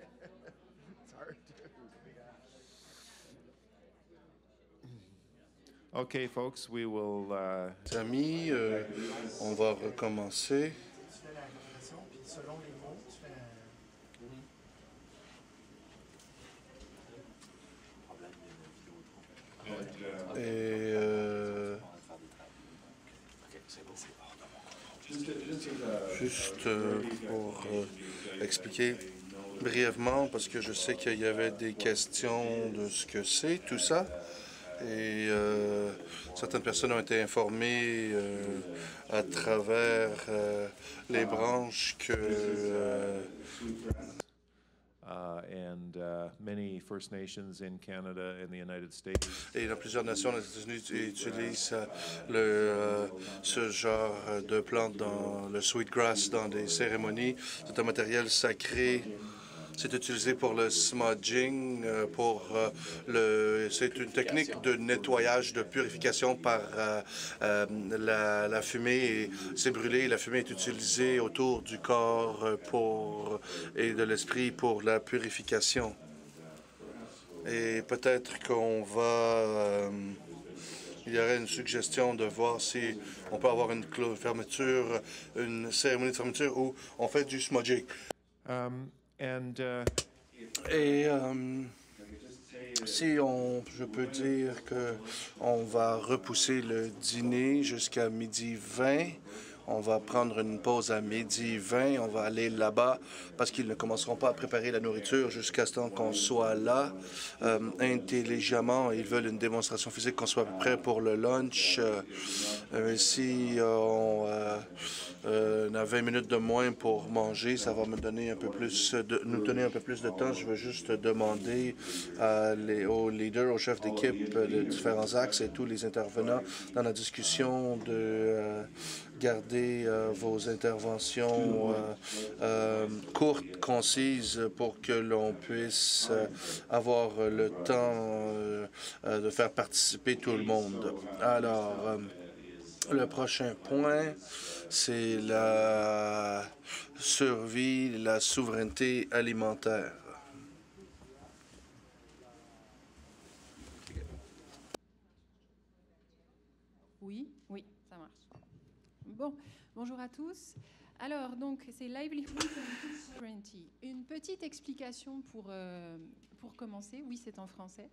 It's hard to. Okay, folks, we will. Amis, on va recommencer. Tu fais la compression, puis selon les mots, tu fais. Et juste pour expliquer brièvement, parce que je sais qu'il y avait des questions de ce que c'est, tout ça. Et certaines personnes ont été informées à travers les branches que and many First Nations in Canada and the United States. et dans plusieurs nations, les États-Unis utilisent ce genre de plante dans le sweetgrass dans des cérémonies. C'est un matériel sacré. C'est utilisé pour le smudging, c'est une technique de nettoyage, de purification par la fumée. Et c'est brûlé. La fumée est utilisée autour du corps et de l'esprit pour la purification. Et peut-être qu'on va... il y aurait une suggestion de voir si on peut avoir une fermeture, une cérémonie de fermeture où on fait du smudging. Et si je peux dire que on va repousser le dîner jusqu'à 12h20. On va prendre une pause à 12h20. On va aller là-bas parce qu'ils ne commenceront pas à préparer la nourriture jusqu'à ce temps qu'on soit là intelligemment. Ils veulent une démonstration physique, qu'on soit prêt pour le lunch. Si on a 20 minutes de moins pour manger, ça va nous donner un peu plus de temps. Je veux juste demander aux leaders, aux chefs d'équipe de différents axes et tous les intervenants dans la discussion de garder vos interventions courtes, concises, pour que l'on puisse avoir le temps de faire participer tout le monde. Alors, le prochain point, c'est la survie, la souveraineté alimentaire. Oui, ça marche. Bon, bonjour à tous. Alors, donc, c'est Livelihood and Food Sovereignty. Une petite explication pour commencer. Oui, c'est en français.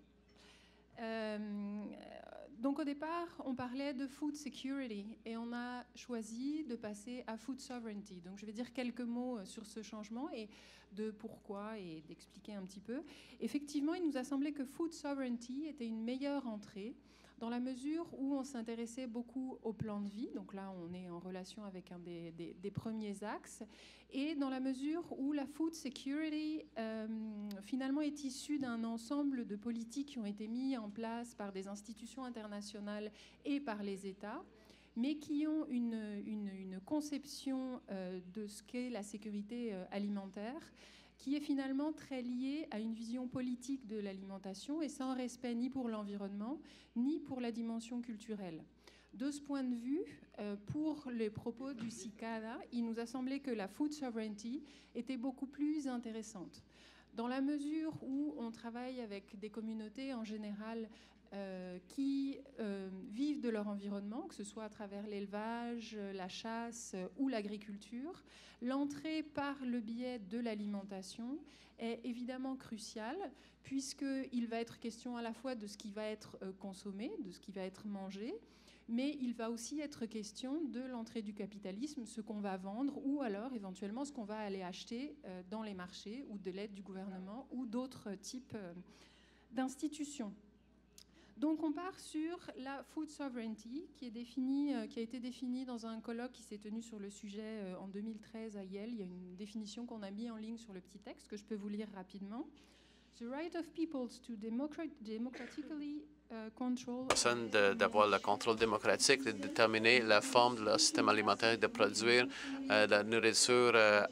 Donc, au départ, on parlait de food security et on a choisi de passer à food sovereignty. Donc, je vais dire quelques mots sur ce changement et de pourquoi et d'expliquer un petit peu. Effectivement, il nous a semblé que food sovereignty était une meilleure entrée dans la mesure où on s'intéressait beaucoup au plan de vie. Donc là, on est en relation avec un des premiers axes. Et dans la mesure où la food security, finalement, est issue d'un ensemble de politiques qui ont été mis en place par des institutions internationales et par les États, mais qui ont une conception de ce qu'est la sécurité alimentaire, qui est finalement très liée à une vision politique de l'alimentation et sans respect ni pour l'environnement, ni pour la dimension culturelle. De ce point de vue, pour les propos du CICADA, il nous a semblé que la food sovereignty était beaucoup plus intéressante. Dans la mesure où on travaille avec des communautés en général qui vivent de leur environnement, que ce soit à travers l'élevage, la chasse ou l'agriculture, l'entrée par le biais de l'alimentation est évidemment cruciale, puisqu'il va être question à la fois de ce qui va être consommé, de ce qui va être mangé, mais il va aussi être question de l'entrée du capitalisme, ce qu'on va vendre, ou alors éventuellement ce qu'on va aller acheter dans les marchés, ou de l'aide du gouvernement, ou d'autres types d'institutions. Donc on part sur la food sovereignty qui a été définie dans un colloque qui s'est tenu sur le sujet en 2013 à Yale. Il y a une définition qu'on a mise en ligne sur le petit texte que je peux vous lire rapidement. The right of peoples to democratically control... d'avoir le contrôle démocratique, de déterminer la forme de leur système alimentaire, de produire de la nourriture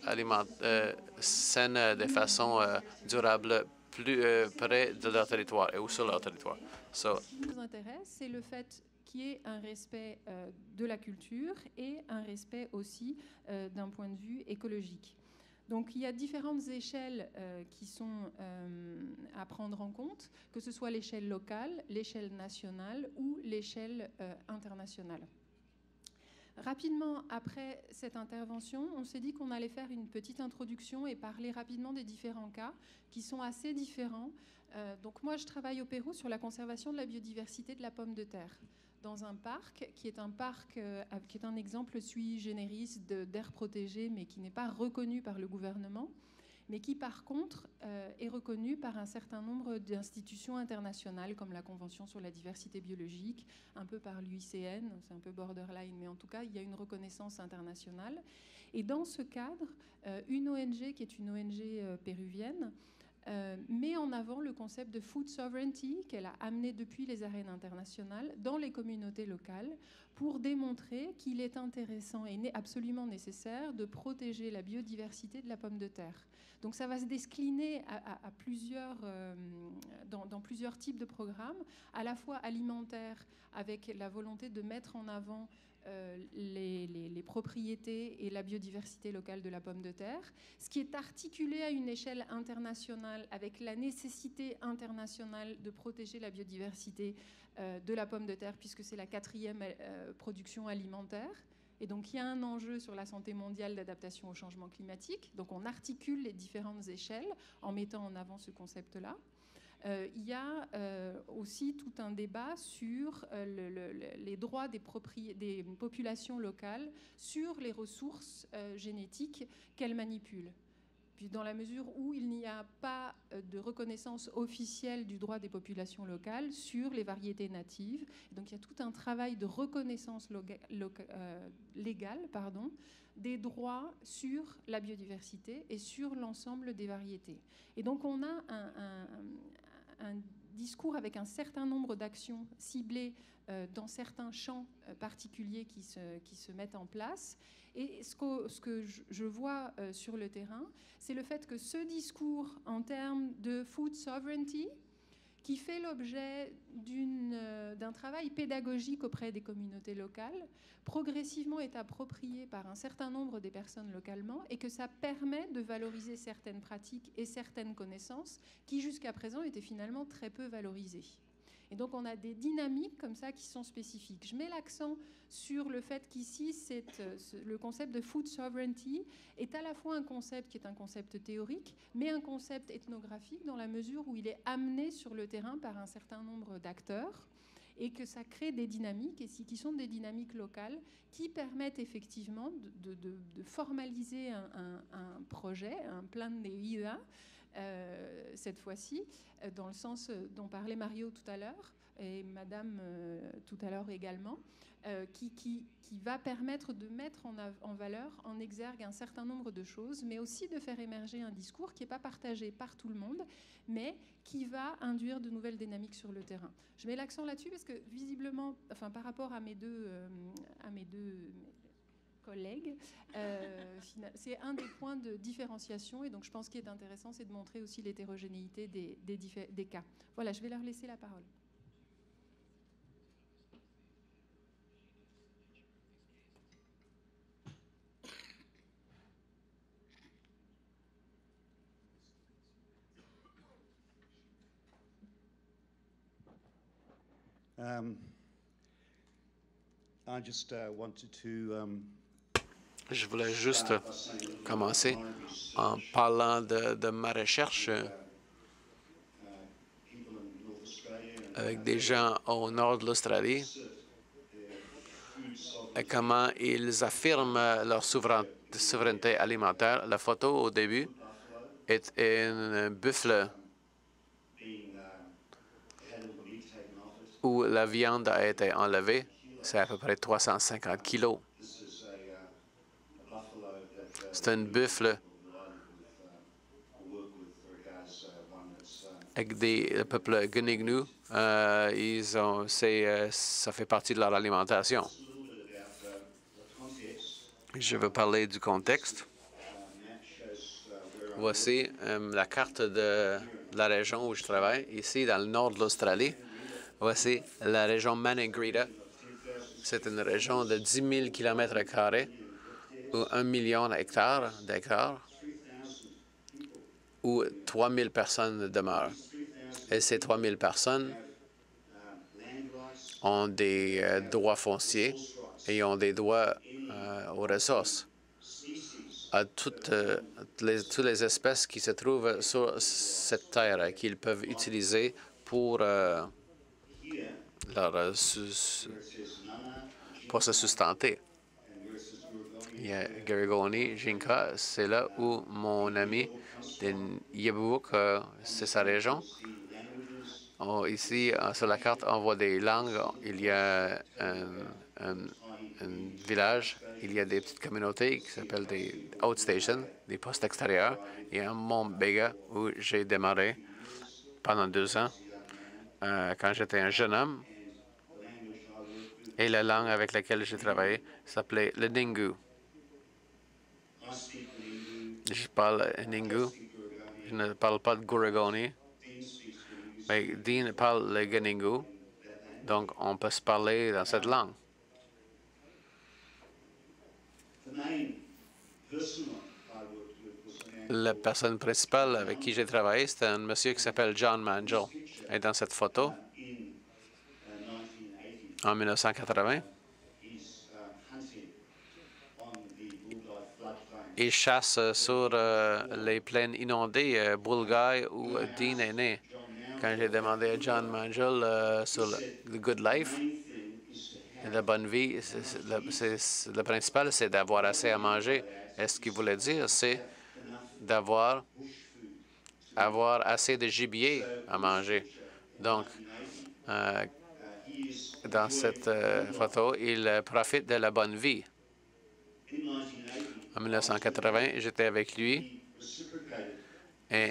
saine de façon durable plus près de leur territoire et ou sur leur territoire. Ce qui nous intéresse, c'est le fait qu'il y ait un respect de la culture et un respect aussi d'un point de vue écologique. Donc il y a différentes échelles qui sont à prendre en compte, que ce soit l'échelle locale, l'échelle nationale ou l'échelle internationale. Rapidement, après cette intervention, on s'est dit qu'on allait faire une petite introduction et parler rapidement des différents cas qui sont assez différents. Donc moi, je travaille au Pérou sur la conservation de la biodiversité de la pomme de terre dans un parc qui est un exemple sui generis d'aire protégée, mais qui n'est pas reconnu par le gouvernement, mais qui par contre est reconnu par un certain nombre d'institutions internationales comme la Convention sur la diversité biologique, un peu par l'UICN, c'est un peu borderline, mais en tout cas il y a une reconnaissance internationale. Et dans ce cadre, une ONG qui est une ONG péruvienne met en avant le concept de food sovereignty qu'elle a amené depuis les arènes internationales dans les communautés locales pour démontrer qu'il est intéressant et absolument nécessaire de protéger la biodiversité de la pomme de terre. Donc ça va se décliner dans plusieurs types de programmes, à la fois alimentaires, avec la volonté de mettre en avant les propriétés et la biodiversité locale de la pomme de terre, ce qui est articulé à une échelle internationale avec la nécessité internationale de protéger la biodiversité de la pomme de terre, puisque c'est la 4e production alimentaire. Et donc, il y a un enjeu sur la santé mondiale d'adaptation au changement climatique. Donc, on articule les différentes échelles en mettant en avant ce concept-là. Il y a aussi tout un débat sur les droits des populations locales sur les ressources génétiques qu'elles manipulent. Puis dans la mesure où il n'y a pas de reconnaissance officielle du droit des populations locales sur les variétés natives. Donc il y a tout un travail de reconnaissance légale des droits sur la biodiversité et sur l'ensemble des variétés. Et donc on a un discours avec un certain nombre d'actions ciblées dans certains champs particuliers qui se mettent en place. Et ce que je vois sur le terrain, c'est le fait que ce discours en termes de food sovereignty, qui fait l'objet d'un travail pédagogique auprès des communautés locales, progressivement est approprié par un certain nombre des personnes localement et que ça permet de valoriser certaines pratiques et certaines connaissances qui jusqu'à présent étaient finalement très peu valorisées. Et donc on a des dynamiques comme ça qui sont spécifiques. Je mets l'accent sur le fait qu'ici, le concept de food sovereignty est à la fois un concept qui est un concept théorique, mais un concept ethnographique dans la mesure où il est amené sur le terrain par un certain nombre d'acteurs et que ça crée des dynamiques, et qui sont des dynamiques locales qui permettent effectivement de formaliser un projet, un plan de vida, cette fois-ci, dans le sens dont parlait Mario tout à l'heure, et Madame tout à l'heure également, qui va permettre de mettre en valeur, en exergue un certain nombre de choses, mais aussi de faire émerger un discours qui n'est pas partagé par tout le monde, mais qui va induire de nouvelles dynamiques sur le terrain. Je mets l'accent là-dessus parce que visiblement, enfin, par rapport à mes deux collègues, c'est un des points de différenciation, et donc je pense qu'il est intéressant, c'est de montrer aussi l'hétérogénéité des cas. Voilà, je vais leur laisser la parole. I just wanted to Je voulais juste commencer en parlant de ma recherche avec des gens au nord de l'Australie et comment ils affirment leur souveraineté alimentaire. La photo au début est un buffle où la viande a été enlevée. C'est à peu près 350 kilos. C'est un buffle avec le peuple Guningnu. Ça fait partie de leur alimentation. Je veux parler du contexte. Voici la carte de la région où je travaille, ici dans le nord de l'Australie. Voici la région Maningrida. C'est une région de 10 000 km² ou 1 million d'hectares. où 3000 personnes demeurent. Et ces 3000 personnes ont des droits fonciers et ont des droits aux ressources, à toutes les espèces qui se trouvent sur cette terre qu'ils peuvent utiliser pour, pour se sustenter. Il y a Garigoni, Jinka, c'est là où mon ami de Yabuk, c'est sa région. Ici, sur la carte, on voit des langues. Il y a un village, il y a des petites communautés qui s'appellent des outstations, des postes extérieurs. Il y a Mont Bega où j'ai démarré pendant 2 ans quand j'étais un jeune homme. Et la langue avec laquelle j'ai travaillé s'appelait le Ningu. Je parle Ningu. Je ne parle pas de Guragoni. Mais Dean parle le Ganingu. Donc, on peut se parler dans cette langue. La personne principale avec qui j'ai travaillé, c'était un monsieur qui s'appelle John Mangel. Et dans cette photo, en 1980, il chasse sur les plaines inondées, Bulgaï, où Dean est né. Quand j'ai demandé à John Mangel sur le Good Life, la bonne vie, le principal, c'est d'avoir assez à manger. Et ce qu'il voulait dire, c'est d'avoir assez de gibier à manger. Donc, dans cette photo, il profite de la bonne vie. En 1980, j'étais avec lui et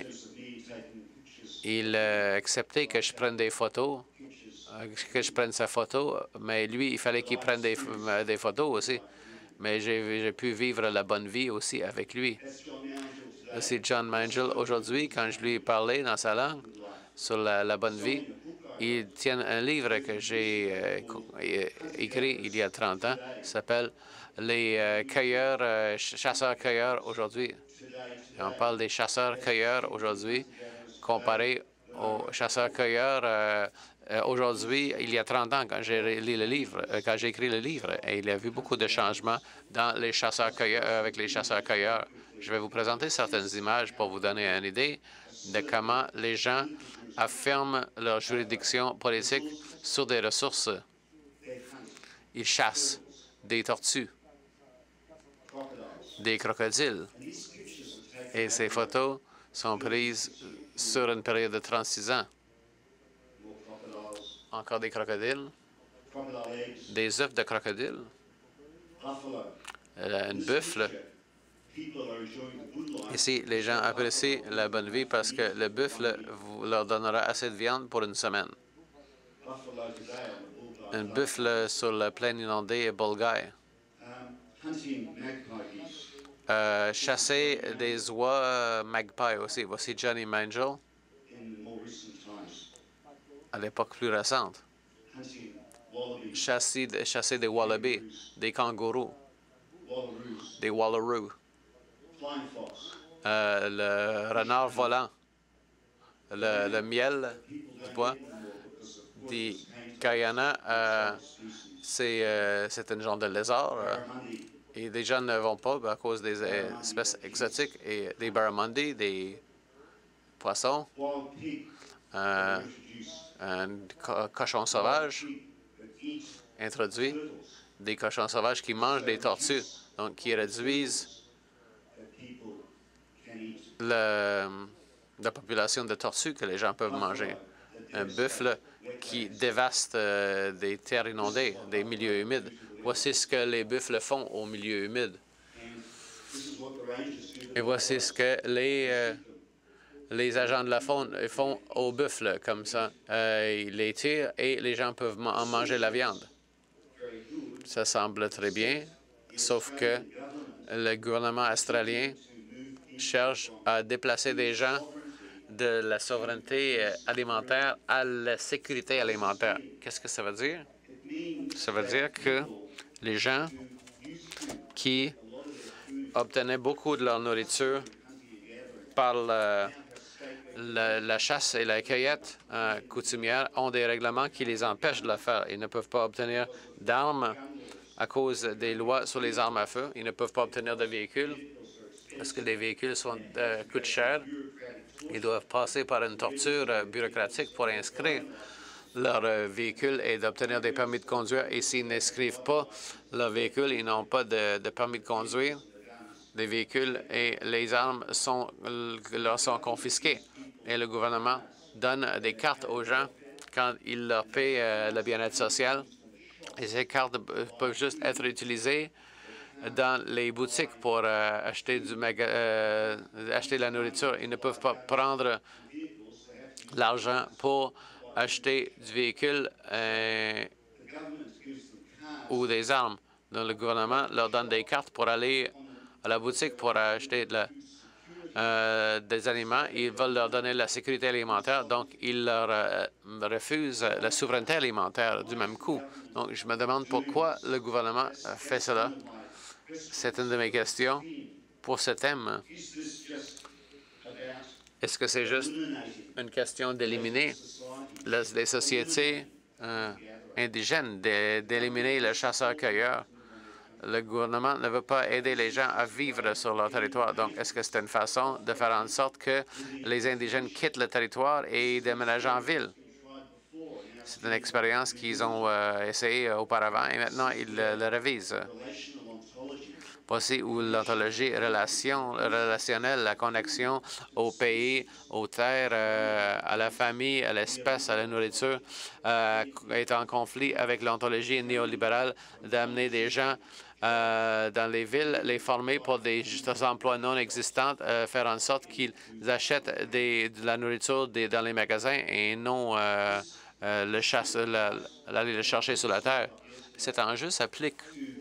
il a accepté que je prenne des photos, que je prenne sa photo, mais lui, il fallait qu'il prenne des photos aussi. Mais j'ai pu vivre la bonne vie aussi avec lui. C'est John Mangel. Aujourd'hui, quand je lui ai parlé dans sa langue sur la bonne vie, il tient un livre que j'ai écrit il y a 30 ans. Il s'appelle « Les chasseurs-cueilleurs aujourd'hui ». On parle des chasseurs-cueilleurs aujourd'hui comparé aux chasseurs-cueilleurs aujourd'hui, il y a 30 ans, quand j'ai lu le livre, quand j'ai écrit le livre. Et il y a eu beaucoup de changements dans les chasseurs-cueilleurs, avec les chasseurs-cueilleurs. Je vais vous présenter certaines images pour vous donner une idée de comment les gens affirment leur juridiction politique sur des ressources. Ils chassent des tortues, des crocodiles. Et ces photos sont prises sur une période de 36 ans. Encore des crocodiles, des œufs de crocodile, un buffle. Ici, les gens apprécient la bonne vie parce que le buffle leur donnera assez de viande pour une semaine. Un buffle sur la plaine inondée est Bulgaï. Chasser des oies magpie aussi. Voici Johnny Mangel à l'époque plus récente. Chasser des wallabies, des kangourous, des wallaroos, le renard volant, le miel du bois, des Guyana, c'est un genre de lézard. Et des gens ne vont pas à cause des espèces exotiques et des barramundi, des poissons, un cochon sauvage introduit, des cochons sauvages qui mangent des tortues, donc qui réduisent la population de tortues que les gens peuvent manger. Un buffle qui dévaste des terres inondées, des milieux humides. Voici ce que les buffles font aux milieux humides. Et voici ce que les agents de la faune font aux buffles, comme ça. Ils les tirent et les gens peuvent en manger la viande. Ça semble très bien, sauf que le gouvernement australien cherche à déplacer des gens de la souveraineté alimentaire à la sécurité alimentaire. Qu'est-ce que ça veut dire? Ça veut dire que les gens qui obtenaient beaucoup de leur nourriture par la chasse et la cueillette coutumière ont des règlements qui les empêchent de le faire. Ils ne peuvent pas obtenir d'armes à cause des lois sur les armes à feu. Ils ne peuvent pas obtenir de véhicules parce que les véhicules coûtent cher. Ils doivent passer par une torture bureaucratique pour inscrire leur véhicule et d'obtenir des permis de conduire. Et s'ils n'inscrivent pas leur véhicule, ils n'ont pas de permis de conduire des véhicules et les armes leur sont confisquées. Et le gouvernement donne des cartes aux gens quand il leur paie le bien-être social. Et ces cartes peuvent juste être utilisées dans les boutiques pour acheter la nourriture. Ils ne peuvent pas prendre l'argent pour acheter du véhicule ou des armes. Donc, le gouvernement leur donne des cartes pour aller à la boutique pour acheter des aliments. Ils veulent leur donner la sécurité alimentaire, donc ils leur refusent la souveraineté alimentaire du même coup. Donc, je me demande pourquoi le gouvernement fait cela. C'est une de mes questions pour ce thème. Est-ce que c'est juste une question d'éliminer les sociétés indigènes, d'éliminer le chasseur-cueilleur? Le gouvernement ne veut pas aider les gens à vivre sur leur territoire. Donc, est-ce que c'est une façon de faire en sorte que les indigènes quittent le territoire et déménagent en ville? C'est une expérience qu'ils ont essayée auparavant et maintenant ils le révisent. Voici où l'ontologie relationnelle, la connexion au pays, aux terres, à la famille, à l'espèce, à la nourriture, est en conflit avec l'ontologie néolibérale d'amener des gens dans les villes, les former pour des emplois non existants, faire en sorte qu'ils achètent de la nourriture dans les magasins et non aller le chercher sur la terre. Cet enjeu s'applique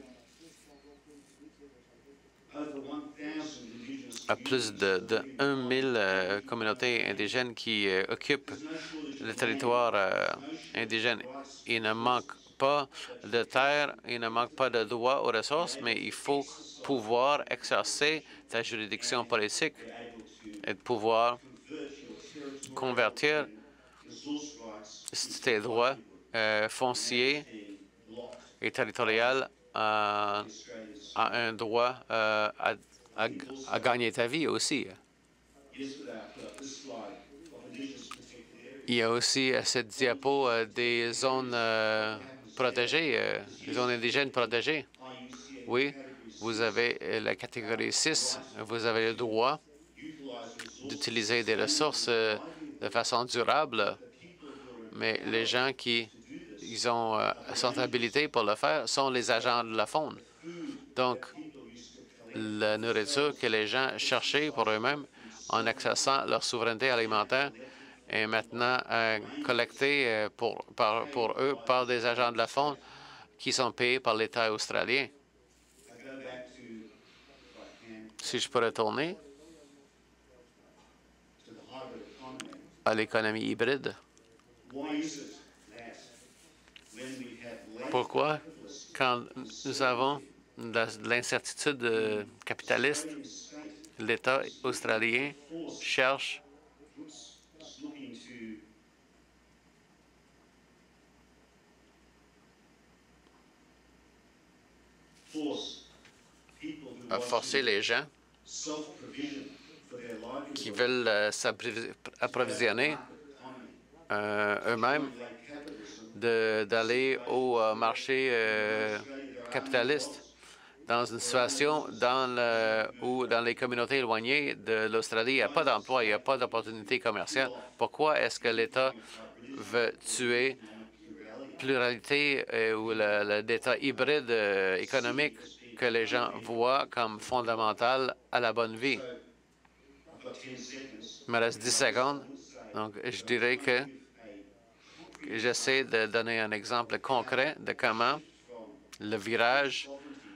à plus de 1000 communautés indigènes qui occupent le territoire indigène. Il ne manque pas de terre, il ne manque pas de droits aux ressources, mais il faut pouvoir exercer ta juridiction politique et de pouvoir convertir tes droits fonciers et territoriaux à un droit à gagner ta vie aussi. Il y a aussi cette diapo des zones protégées, des zones indigènes protégées. Oui, vous avez la catégorie 6, vous avez le droit d'utiliser des ressources de façon durable, mais les gens qui sont habilités pour le faire sont les agents de la faune. Donc, la nourriture que les gens cherchaient pour eux-mêmes en accessant leur souveraineté alimentaire est maintenant collectée pour eux par des agents de la faune qui sont payés par l'État australien. Si je peux retourner à l'économie hybride. Pourquoi, quand nous avons de l'incertitude capitaliste, l'État australien cherche à forcer les gens qui veulent s'approvisionner eux-mêmes d'aller au marché capitaliste dans une situation où dans les communautés éloignées de l'Australie, il n'y a pas d'emploi, il n'y a pas d'opportunité commerciale. Pourquoi est-ce que l'État veut tuer pluralité ou l'État hybride économique que les gens voient comme fondamental à la bonne vie? Il me reste 10 secondes. Donc, je dirais que j'essaie de donner un exemple concret de comment le virage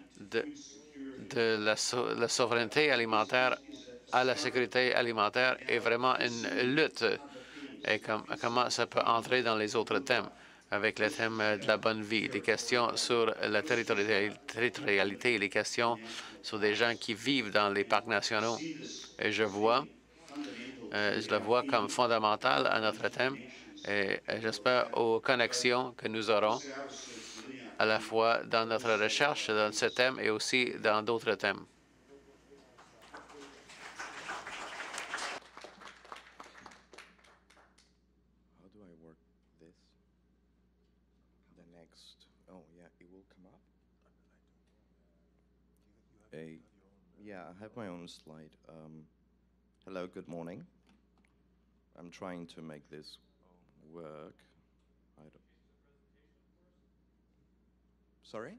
de la souveraineté alimentaire à la sécurité alimentaire est vraiment une lutte et comment ça peut entrer dans les autres thèmes, avec le thème de la bonne vie, des questions sur la territorialité, les questions sur des gens qui vivent dans les parcs nationaux. Et je vois Je le vois comme fondamental à notre thème et j'espère aux connexions que nous aurons à la fois dans notre recherche, dans ce thème et aussi dans d'autres thèmes. How do I work this? The next. Oh, yeah, it will come up. Yeah, I have my own slide. Hello, good morning. I'm trying to make this work. Sorry?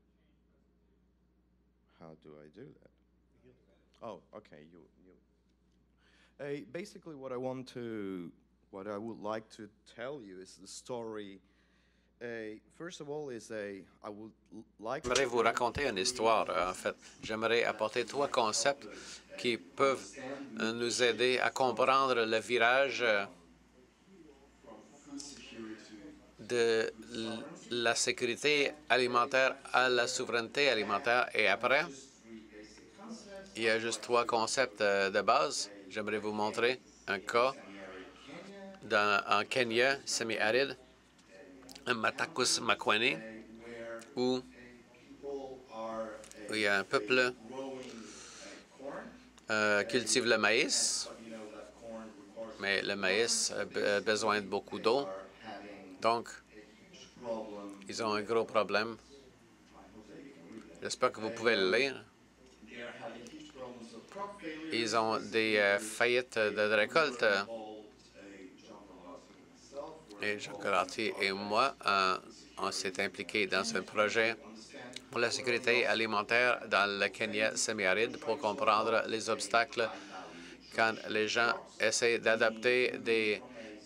How do I do that? Oh, okay. Basically, what I would like to tell you is the story. First of all, I would like. J'aimerais vous raconter une histoire. En fait, j'aimerais apporter 3 concepts qui peuvent nous aider à comprendre le virage de la sécurité alimentaire à la souveraineté alimentaire. Et après, il y a juste 3 concepts de base. J'aimerais vous montrer un cas en Kenya, semi-aride, Matakus Makwene, où il y a un peuple cultive le maïs, mais le maïs a besoin de beaucoup d'eau. Donc, ils ont un gros problème. J'espère que vous pouvez le lire. Ils ont des faillites de récolte. Et Jean Cartier et moi, on s'est impliqués dans un projet pour la sécurité alimentaire dans le Kenya semi-aride pour comprendre les obstacles quand les gens essaient d'adapter des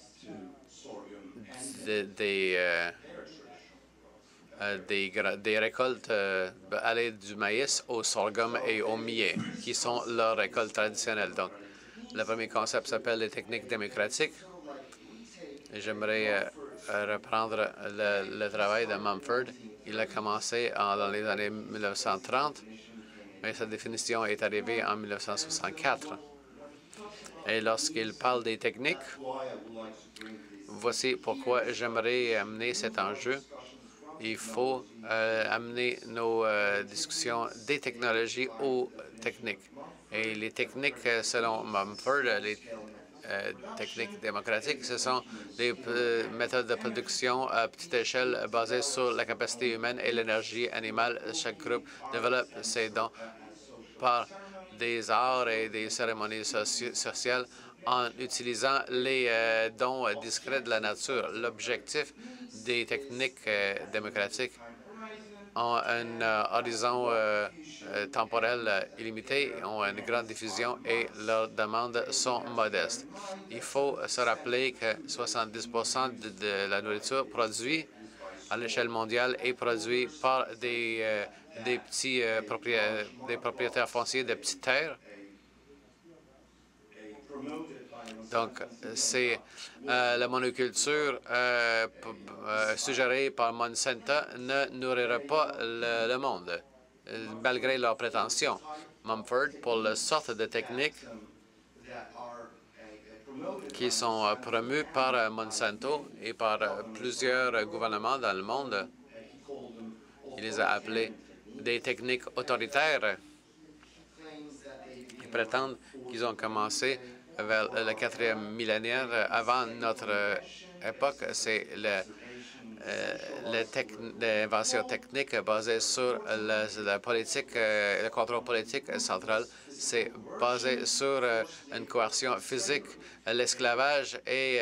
récoltes, aller du maïs au sorghum et au millet, qui sont leurs récoltes traditionnelles. Donc, le premier concept s'appelle les techniques démocratiques. J'aimerais reprendre le travail de Mumford. Il a commencé dans les années 1930, mais sa définition est arrivée en 1964. Et lorsqu'il parle des techniques, voici pourquoi j'aimerais amener cet enjeu. Il faut amener nos discussions des technologies aux techniques. Et les techniques, selon Mumford, les techniques démocratiques, ce sont des méthodes de production à petite échelle basées sur la capacité humaine et l'énergie animale. Chaque groupe développe ses dons par des arts et des cérémonies sociales en utilisant les dons discrets de la nature. L'objectif des techniques démocratiques ont un horizon temporel illimité, ont une grande diffusion et leurs demandes sont modestes. Il faut se rappeler que 70 de la nourriture produite à l'échelle mondiale est produite par des propriétaires fonciers de petites terres. Donc, c'est la monoculture suggérée par Monsanto ne nourrira pas le monde, malgré leurs prétentions. Mumford, pour la sorte de techniques qui sont promues par Monsanto et par plusieurs gouvernements dans le monde, il les a appelées des techniques autoritaires. Ils prétendent qu'ils ont commencé vers le 4e millénaire avant notre époque. C'est l'invention technique basée sur la politique, le contrôle politique central. C'est basé sur une coercion physique, l'esclavage et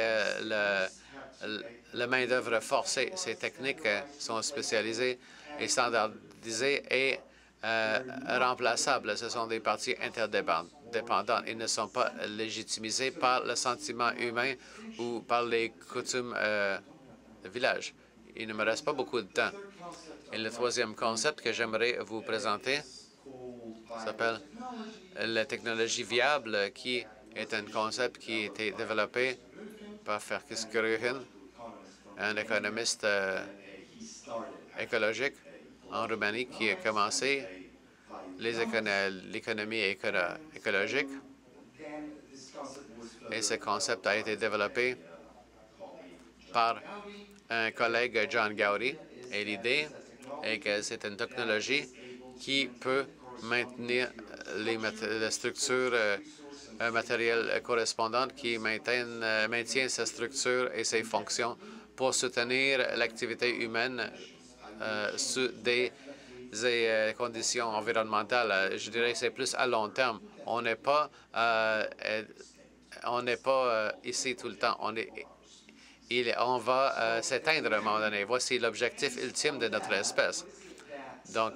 la main-d'œuvre forcée. Ces techniques sont spécialisées et standardisées et remplaçables. Ce sont des parties interdépendantes. Ils ne sont pas légitimisés par le sentiment humain ou par les coutumes de village. Il ne me reste pas beaucoup de temps. Et le 3e concept que j'aimerais vous présenter s'appelle la technologie viable, qui est un concept qui a été développé par Ferkis Gruhen, un économiste écologique en Roumanie qui a commencé l'économie écologique. Et ce concept a été développé par un collègue, John Gowdy. Et l'idée est que c'est une technologie qui peut maintenir les structures matérielles correspondantes, qui maintient sa structure et ses fonctions pour soutenir l'activité humaine sous des conditions environnementales. Je dirais que c'est plus à long terme. On n'est pas ici tout le temps. On va s'éteindre à un moment donné. Voici l'objectif ultime de notre espèce. Donc,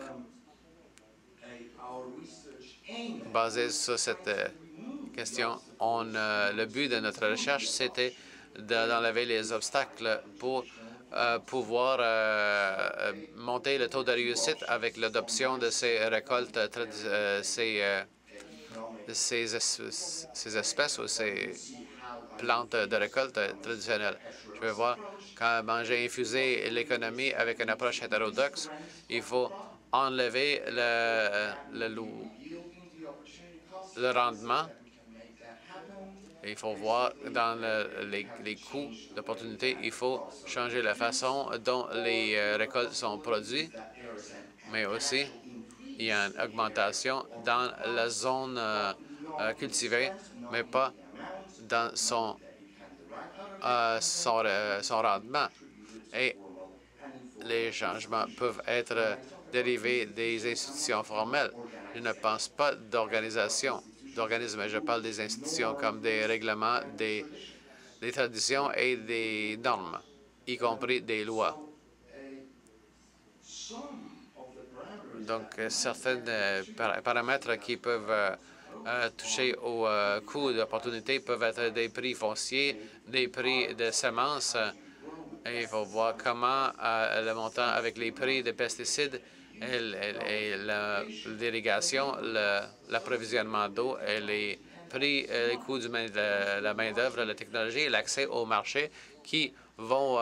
basé sur cette question, le but de notre recherche, c'était d'enlever les obstacles pour pouvoir monter le taux de réussite avec l'adoption de ces récoltes, ces espèces ou ces plantes de récolte traditionnelles. Je vais voir comment j'ai infusé l'économie avec une approche hétérodoxe. Il faut enlever le rendement. Et il faut voir dans les coûts d'opportunité, il faut changer la façon dont les récoltes sont produites, mais aussi il y a une augmentation dans la zone cultivée, mais pas dans son rendement. Et les changements peuvent être dérivés des institutions formelles. Je ne pense pas d'organismes, je parle des institutions comme des règlements, des traditions et des normes, y compris des lois. Donc, certains paramètres qui peuvent toucher au coût d'opportunité peuvent être des prix fonciers, des prix de semences. Et il faut voir comment le montant avec les prix des pesticides et l'irrigation, l'approvisionnement d'eau et les prix, les coûts de la main-d'œuvre, la technologie et l'accès au marché qui vont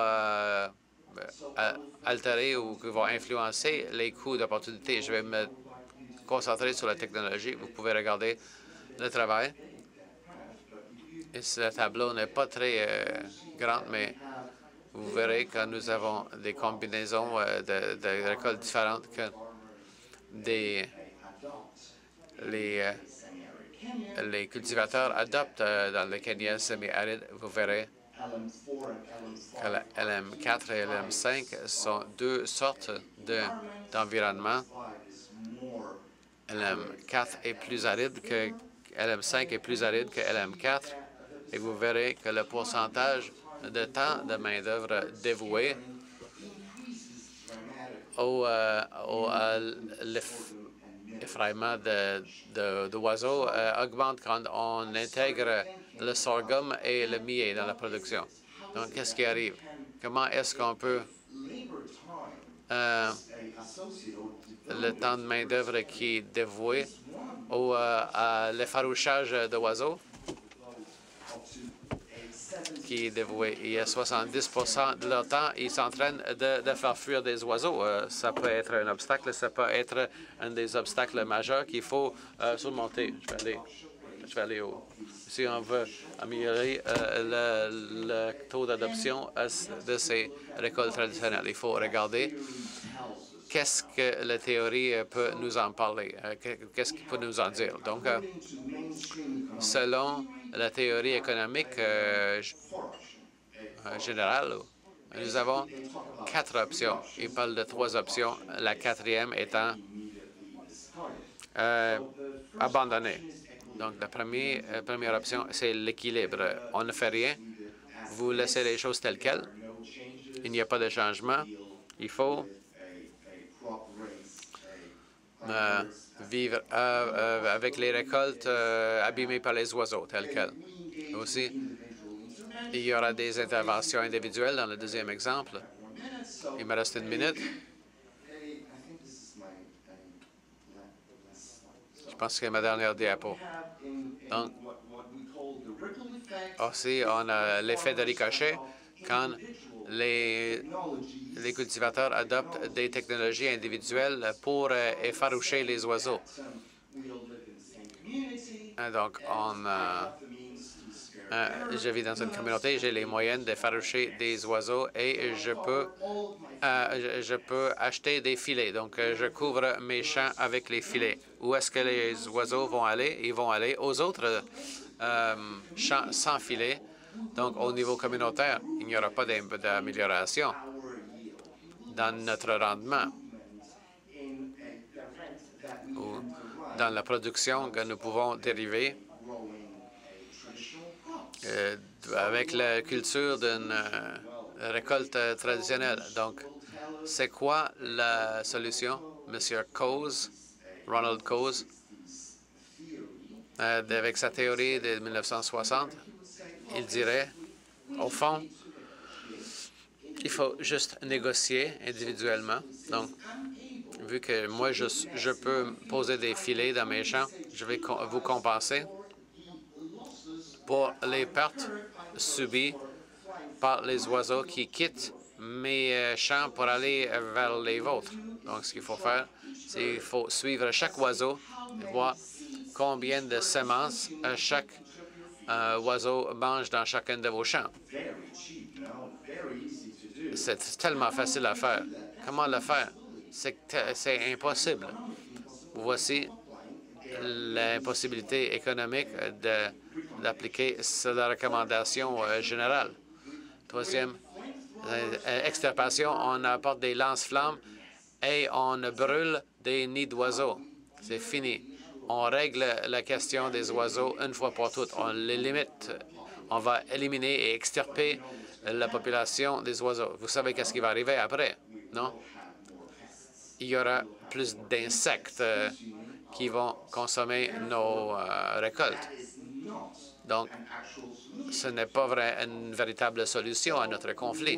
altérer ou qui vont influencer les coûts d'opportunité. Je vais me concentrer sur la technologie. Vous pouvez regarder le travail. Et ce tableau n'est pas très grand, mais vous verrez que nous avons des combinaisons de récoltes différentes que les cultivateurs adoptent dans le Kenya semi-aride. Vous verrez que la LM4 et LM5 sont deux sortes d'environnement. LM4 est plus aride que LM5 est plus aride que LM4. Et vous verrez que le pourcentage de temps de main-d'œuvre dévouée au l'effrayement d'oiseaux augmente quand on intègre le sorghum et le millet dans la production. Donc, qu'est-ce qui arrive? Comment est-ce qu'on peut le temps de main-d'œuvre qui est dévoué à l'effarouchage d'oiseaux, qui est dévoué. Il y a 70% de leur temps, ils s'entraînent de faire fuir des oiseaux. Ça peut être un obstacle, ça peut être un des obstacles majeurs qu'il faut surmonter. Je vais aller haut. Si on veut améliorer le taux d'adoption de ces récoltes traditionnelles, il faut regarder qu'est-ce que la théorie peut nous en parler, qu'est-ce qu'il peut nous en dire. Donc, selon la théorie économique générale, nous avons 4 options. Il parle de 3 options, la 4e étant abandonnée. Donc, la première option, c'est l'équilibre. On ne fait rien. Vous laissez les choses telles quelles. Il n'y a pas de changement. Il faut vivre avec les récoltes abîmées par les oiseaux, telles quelles. Aussi, il y aura des interventions individuelles dans le deuxième exemple. Il me reste 1 minute. Je pense que c'est ma dernière diapo. Donc, aussi, on a l'effet de ricochet quand les cultivateurs adoptent des technologies individuelles pour effaroucher les oiseaux. Donc, Je vis dans une communauté, j'ai les moyens d'effaroucher des oiseaux et je peux acheter des filets. Donc, je couvre mes champs avec les filets. Où est-ce que les oiseaux vont aller? Ils vont aller aux autres champs sans filet. Donc, au niveau communautaire, il n'y aura pas d'amélioration dans notre rendement ou dans la production que nous pouvons dériver avec la culture d'une récolte traditionnelle. Donc, c'est quoi la solution? Monsieur Coase, Ronald Coase, avec sa théorie de 1960, il dirait, au fond, il faut juste négocier individuellement. Donc, vu que moi, je peux poser des filets dans mes champs, je vais vous compenser pour les pertes subies par les oiseaux qui quittent mes champs pour aller vers les vôtres. Donc, ce qu'il faut faire, c'est qu'il faut suivre chaque oiseau et voir combien de semences chaque oiseau mange dans chacun de vos champs. C'est tellement facile à faire. Comment le faire? C'est impossible. Voici l'impossibilité économique d'appliquer la recommandation générale. Troisième, extirpation, on apporte des lance-flammes et on brûle des nids d'oiseaux. C'est fini. On règle la question des oiseaux une fois pour toutes. On les limite. On va éliminer et extirper la population des oiseaux. Vous savez qu'est-ce qui va arriver après, non? Il y aura plus d'insectes qui vont consommer nos récoltes. Donc, ce n'est pas une véritable solution à notre conflit.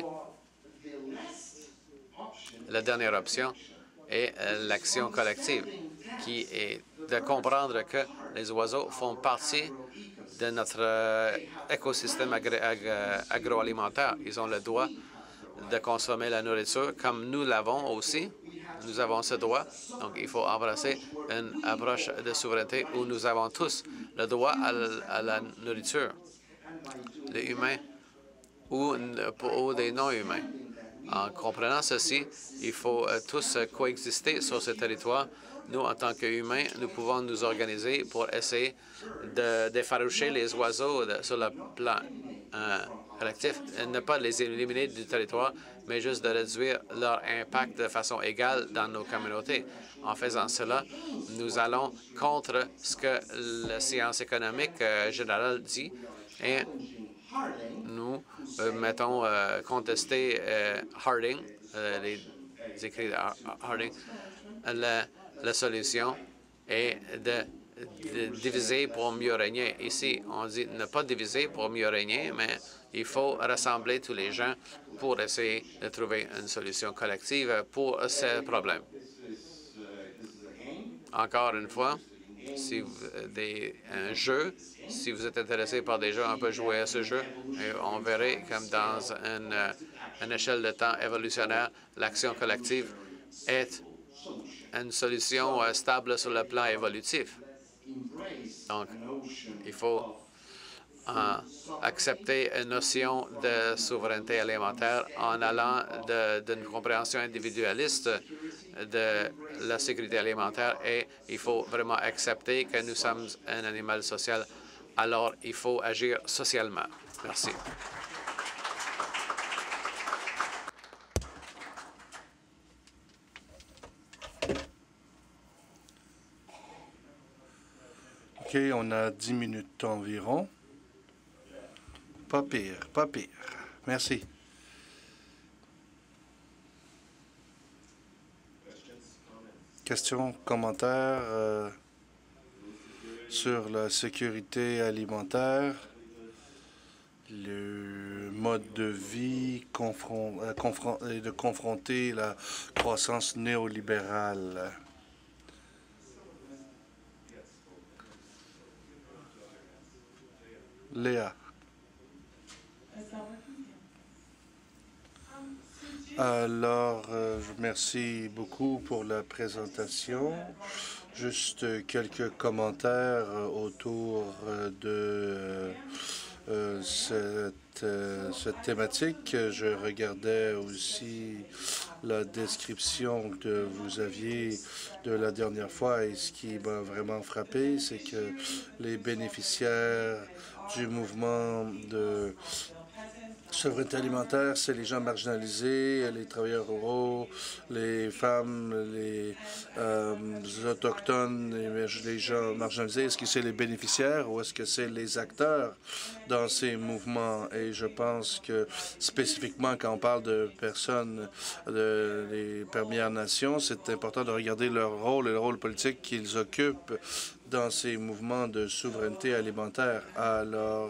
La dernière option est l'action collective, qui est de comprendre que les oiseaux font partie de notre écosystème agroalimentaire. Ils ont le droit de consommer la nourriture comme nous l'avons aussi. Nous avons ce droit. Donc, il faut embrasser une approche de souveraineté où nous avons tous le droit à la nourriture, les humains ou des non-humains. En comprenant ceci, il faut tous coexister sur ce territoire. Nous, en tant qu'humains, nous pouvons nous organiser pour essayer d'effaroucher les oiseaux sur le plan collectif, ne pas les éliminer du territoire, mais juste de réduire leur impact de façon égale dans nos communautés. En faisant cela, nous allons contre ce que la science économique générale dit et nous mettons contester Harding, les écrits de Harding. La solution est de diviser pour mieux régner. Ici, on dit ne pas diviser pour mieux régner, mais il faut rassembler tous les gens pour essayer de trouver une solution collective pour ce problème. Encore une fois, si un jeu, si vous êtes intéressé par des jeux, on peut jouer à ce jeu et on verrait comme dans une échelle de temps évolutionnaire, l'action collective est une solution stable sur le plan évolutif. Donc, il faut accepter une notion de souveraineté alimentaire en allant d'une compréhension individualiste de la sécurité alimentaire et il faut vraiment accepter que nous sommes un animal social. Alors, il faut agir socialement. Merci. OK, on a 10 minutes environ. Pas pire, pas pire. Merci. Questions, commentaires sur la sécurité alimentaire, le mode de vie et de confronter la croissance néolibérale. Léa. Alors, merci beaucoup pour la présentation. Juste quelques commentaires autour de cette thématique. Je regardais aussi la description que vous aviez de la dernière fois et ce qui m'a vraiment frappé, c'est que les bénéficiaires du mouvement de souveraineté alimentaire, c'est les gens marginalisés, les travailleurs ruraux, les femmes, les autochtones, les gens marginalisés. Est-ce que c'est les bénéficiaires ou est-ce que c'est les acteurs dans ces mouvements? Et je pense que spécifiquement quand on parle de personnes des Premières Nations, c'est important de regarder leur rôle et le rôle politique qu'ils occupent dans ces mouvements de souveraineté alimentaire. Alors,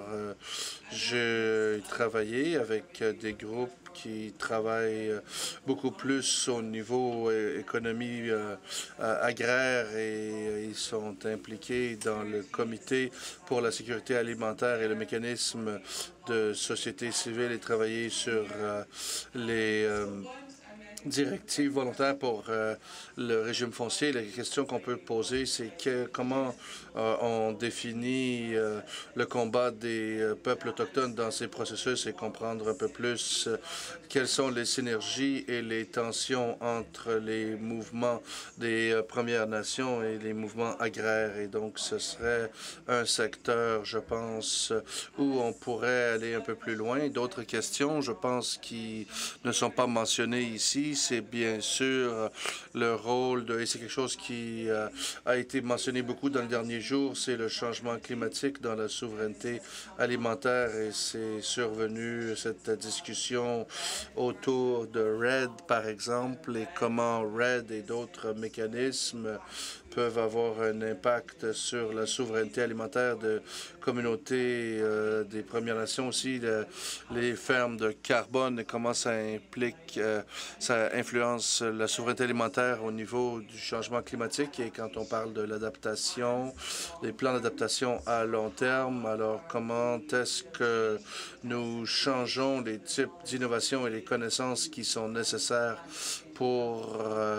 j'ai travaillé avec des groupes qui travaillent beaucoup plus au niveau économie agraire et ils sont impliqués dans le comité pour la sécurité alimentaire et le mécanisme de société civile et travailler sur les directive volontaire pour le régime foncier. La question qu'on peut poser, c'est comment on définit le combat des peuples autochtones dans ces processus et comprendre un peu plus quelles sont les synergies et les tensions entre les mouvements des Premières Nations et les mouvements agraires. Et donc, ce serait un secteur, je pense, où on pourrait aller un peu plus loin. D'autres questions, je pense, qui ne sont pas mentionnées ici, c'est bien sûr le rôle et c'est quelque chose qui a été mentionné beaucoup dans les derniers jours, c'est le changement climatique dans la souveraineté alimentaire et c'est survenu cette discussion autour de RED, par exemple, et comment RED et d'autres mécanismes peuvent avoir un impact sur la souveraineté alimentaire de communautés des Premières Nations aussi, les fermes de carbone et comment ça implique, ça influence la souveraineté alimentaire au niveau du changement climatique et quand on parle de l'adaptation, les plans d'adaptation à long terme, alors comment est-ce que nous changeons les types d'innovations et les connaissances qui sont nécessaires pour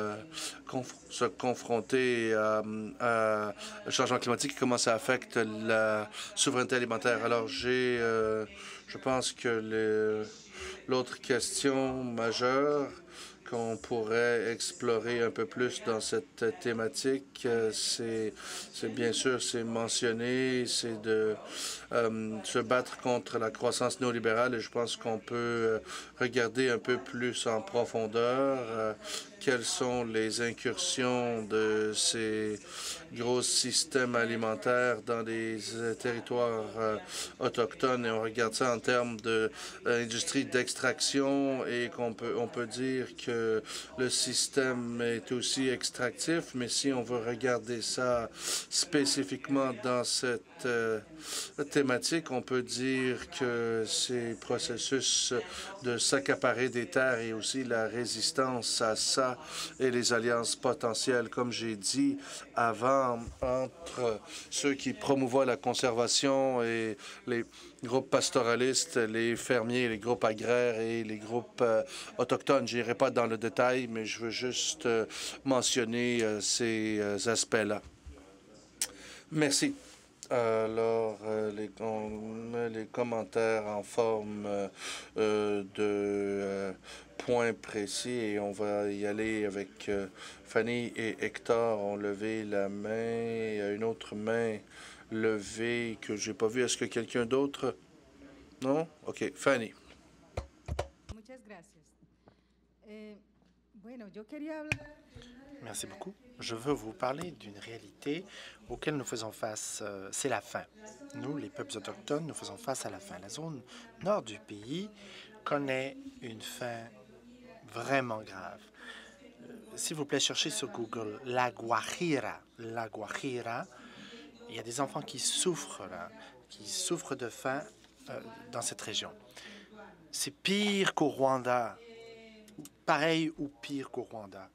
se confronter à le changement climatique et comment ça affecte la souveraineté alimentaire. Alors, je pense que l'autre question majeure qu'on pourrait explorer un peu plus dans cette thématique, c'est bien sûr, c'est mentionné, c'est de se battre contre la croissance néolibérale et je pense qu'on peut regarder un peu plus en profondeur quelles sont les incursions de ces gros systèmes alimentaires dans les territoires autochtones et on regarde ça en termes d'industrie d'extraction et on peut dire que le système est aussi extractif, mais si on veut regarder ça spécifiquement dans cette thématique, on peut dire que ces processus de s'accaparer des terres et aussi la résistance à ça et les alliances potentielles, comme j'ai dit avant, entre ceux qui promouvoient la conservation et les groupes pastoralistes, les fermiers, les groupes agraires et les groupes autochtones. Je n'irai pas dans le détail, mais je veux juste mentionner ces aspects-là. Merci. Alors, on a les commentaires en forme de points précis et on va y aller avec Fanny et Hector ont levé la main. Il y a une autre main levée que j'ai pas vue. Est-ce que quelqu'un d'autre? Non? OK. Fanny. Merci beaucoup. Je veux vous parler d'une réalité auquel nous faisons face. C'est la faim. Nous, les peuples autochtones, nous faisons face à la faim. La zone nord du pays connaît une faim vraiment grave. S'il vous plaît, cherchez sur Google La Guajira. La Guajira. Il y a des enfants qui souffrent là, qui souffrent de faim dans cette région. C'est pire qu'au Rwanda. Pareil ou pire qu'au Rwanda.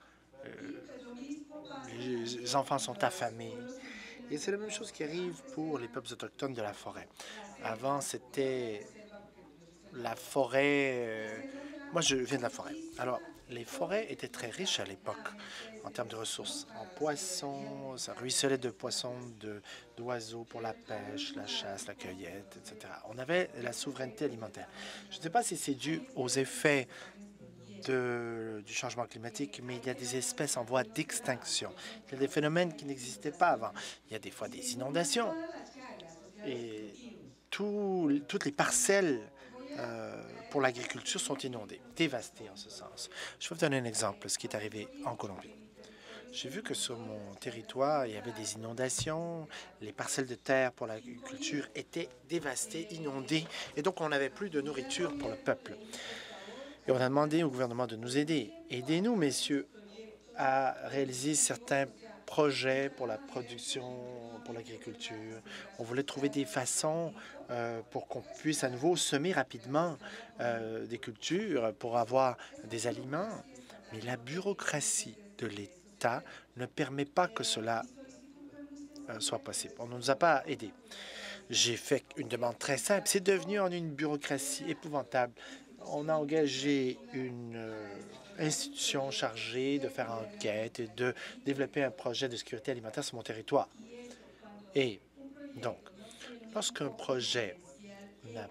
Les enfants sont affamés. Et c'est la même chose qui arrive pour les peuples autochtones de la forêt. Avant, c'était la forêt... moi, je viens de la forêt. Alors, Les forêts étaient très riches à l'époque en termes de ressources, en poissons, ça ruisselait de poissons, d'oiseaux pour la pêche, la chasse, la cueillette, etc. On avait la souveraineté alimentaire. Je ne sais pas si c'est dû aux effets du changement climatique, mais il y a des espèces en voie d'extinction. Il y a des phénomènes qui n'existaient pas avant. Il y a des fois des inondations et toutes les parcelles pour l'agriculture sont inondées, dévastées en ce sens. Je vais vous donner un exemple, ce qui est arrivé en Colombie. J'ai vu que sur mon territoire, il y avait des inondations, les parcelles de terre pour l'agriculture étaient dévastées, inondées, et donc on n'avait plus de nourriture pour le peuple. Et on a demandé au gouvernement de nous aider. Aidez-nous, messieurs, à réaliser certains projets pour la production, pour l'agriculture. On voulait trouver des façons pour qu'on puisse à nouveau semer rapidement des cultures pour avoir des aliments. Mais la bureaucratie de l'État ne permet pas que cela soit possible. On ne nous a pas aidés. J'ai fait une demande très simple. C'est devenu en une bureaucratie épouvantable. On a engagé une institution chargée de faire enquête et de développer un projet de sécurité alimentaire sur mon territoire. Et donc, lorsqu'un projet n'a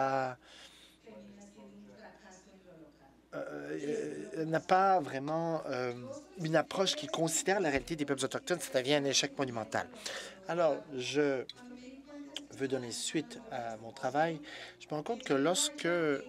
pas vraiment une approche qui considère la réalité des peuples autochtones, ça devient un échec monumental. Alors, je veux donner suite à mon travail. Je me rends compte que lorsque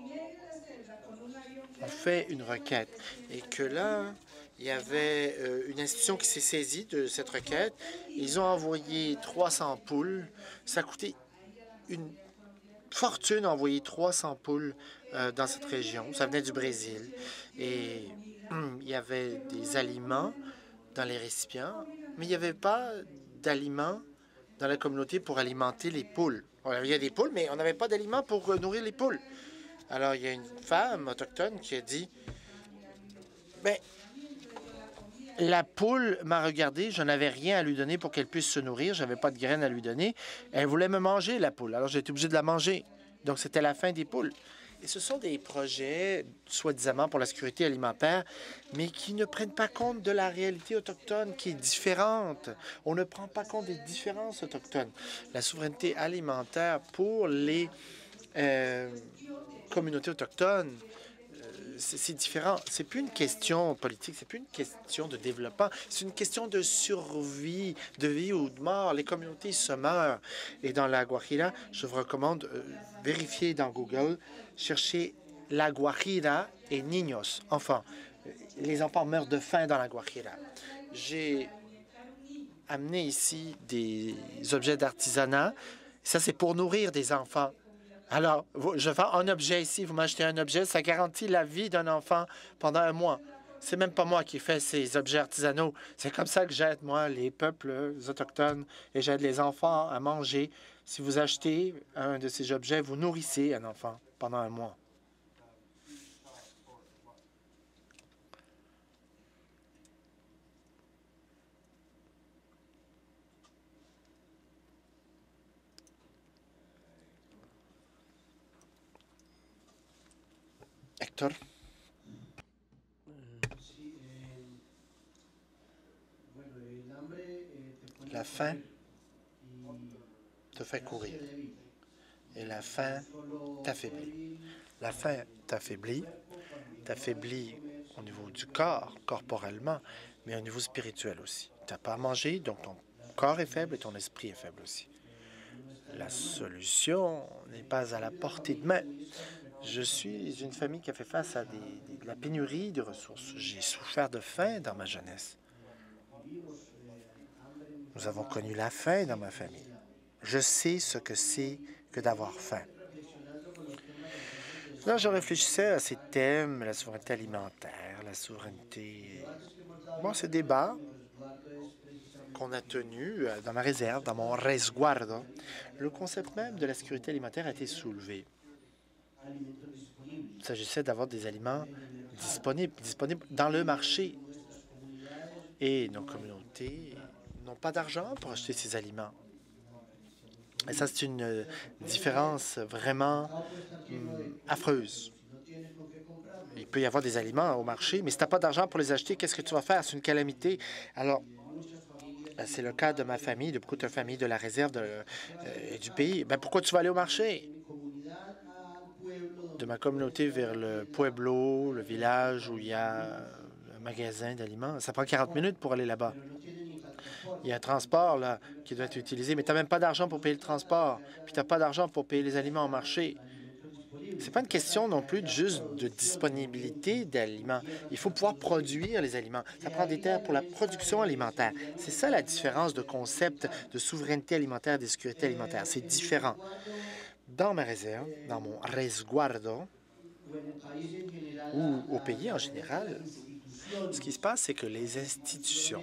on fait une requête et que là, il y avait une institution qui s'est saisie de cette requête. Ils ont envoyé 300 poules. Ça a coûté une fortune d'envoyer 300 poules dans cette région. Ça venait du Brésil. Et il y avait des aliments dans les récipients, mais il n'y avait pas d'aliments dans la communauté pour alimenter les poules. Il y a des poules, mais on n'avait pas d'aliments pour nourrir les poules. Alors, il y a une femme autochtone qui a dit, « Bien, la poule m'a regardé, je n'avais rien à lui donner pour qu'elle puisse se nourrir, je n'avais pas de graines à lui donner. Elle voulait me manger, la poule, alors j'ai été obligé de la manger. Donc, c'était la fin des poules. » Et ce sont des projets, soi-disant pour la sécurité alimentaire, mais qui ne prennent pas compte de la réalité autochtone qui est différente. On ne prend pas compte des différences autochtones. La souveraineté alimentaire pour les communautés autochtones, c'est différent. C'est plus une question politique, c'est plus une question de développement, c'est une question de survie, de vie ou de mort. Les communautés se meurent. Et dans la Guajira, je vous recommande vérifier dans Google, chercher la Guajira et niños, enfants. Les enfants meurent de faim dans la Guajira. J'ai amené ici des objets d'artisanat. Ça, c'est pour nourrir des enfants. Alors, je vends un objet ici, vous m'achetez un objet, ça garantit la vie d'un enfant pendant un mois. C'est même pas moi qui fais ces objets artisanaux. C'est comme ça que j'aide, moi, les peuples autochtones et j'aide les enfants à manger. Si vous achetez un de ces objets, vous nourrissez un enfant pendant un mois. Héctor. La faim te fait courir et la faim t'affaiblit. La faim t'affaiblit au niveau du corps, corporellement, mais au niveau spirituel aussi. Tu n'as pas à manger, donc ton corps est faible et ton esprit est faible aussi. La solution n'est pas à la portée de main. Je suis une famille qui a fait face à de la pénurie de ressources. J'ai souffert de faim dans ma jeunesse. Nous avons connu la faim dans ma famille. Je sais ce que c'est que d'avoir faim. Là, je réfléchissais à ces thèmes, la souveraineté alimentaire, la souveraineté... Bon, ces débats qu'on a tenus dans ma réserve, dans mon resguardo, le concept même de la sécurité alimentaire a été soulevé. Il s'agissait d'avoir des aliments disponibles dans le marché. Et nos communautés n'ont pas d'argent pour acheter ces aliments. Et ça, c'est une différence vraiment affreuse. Il peut y avoir des aliments au marché, mais si tu n'as pas d'argent pour les acheter, qu'est-ce que tu vas faire? C'est une calamité. Alors, c'est le cas de ma famille, de beaucoup de familles de la réserve et du pays. Ben, pourquoi tu vas aller au marché? De ma communauté vers le pueblo, le village où il y a un magasin d'aliments, ça prend 40 minutes pour aller là-bas. Il y a un transport là, qui doit être utilisé, mais tu n'as même pas d'argent pour payer le transport, puis tu n'as pas d'argent pour payer les aliments au marché. Ce n'est pas une question non plus juste de disponibilité d'aliments. Il faut pouvoir produire les aliments. Ça prend des terres pour la production alimentaire. C'est ça la différence de concept de souveraineté alimentaire et de sécurité alimentaire. C'est différent. Dans ma réserve, dans mon resguardo, ou au pays en général, ce qui se passe, c'est que les institutions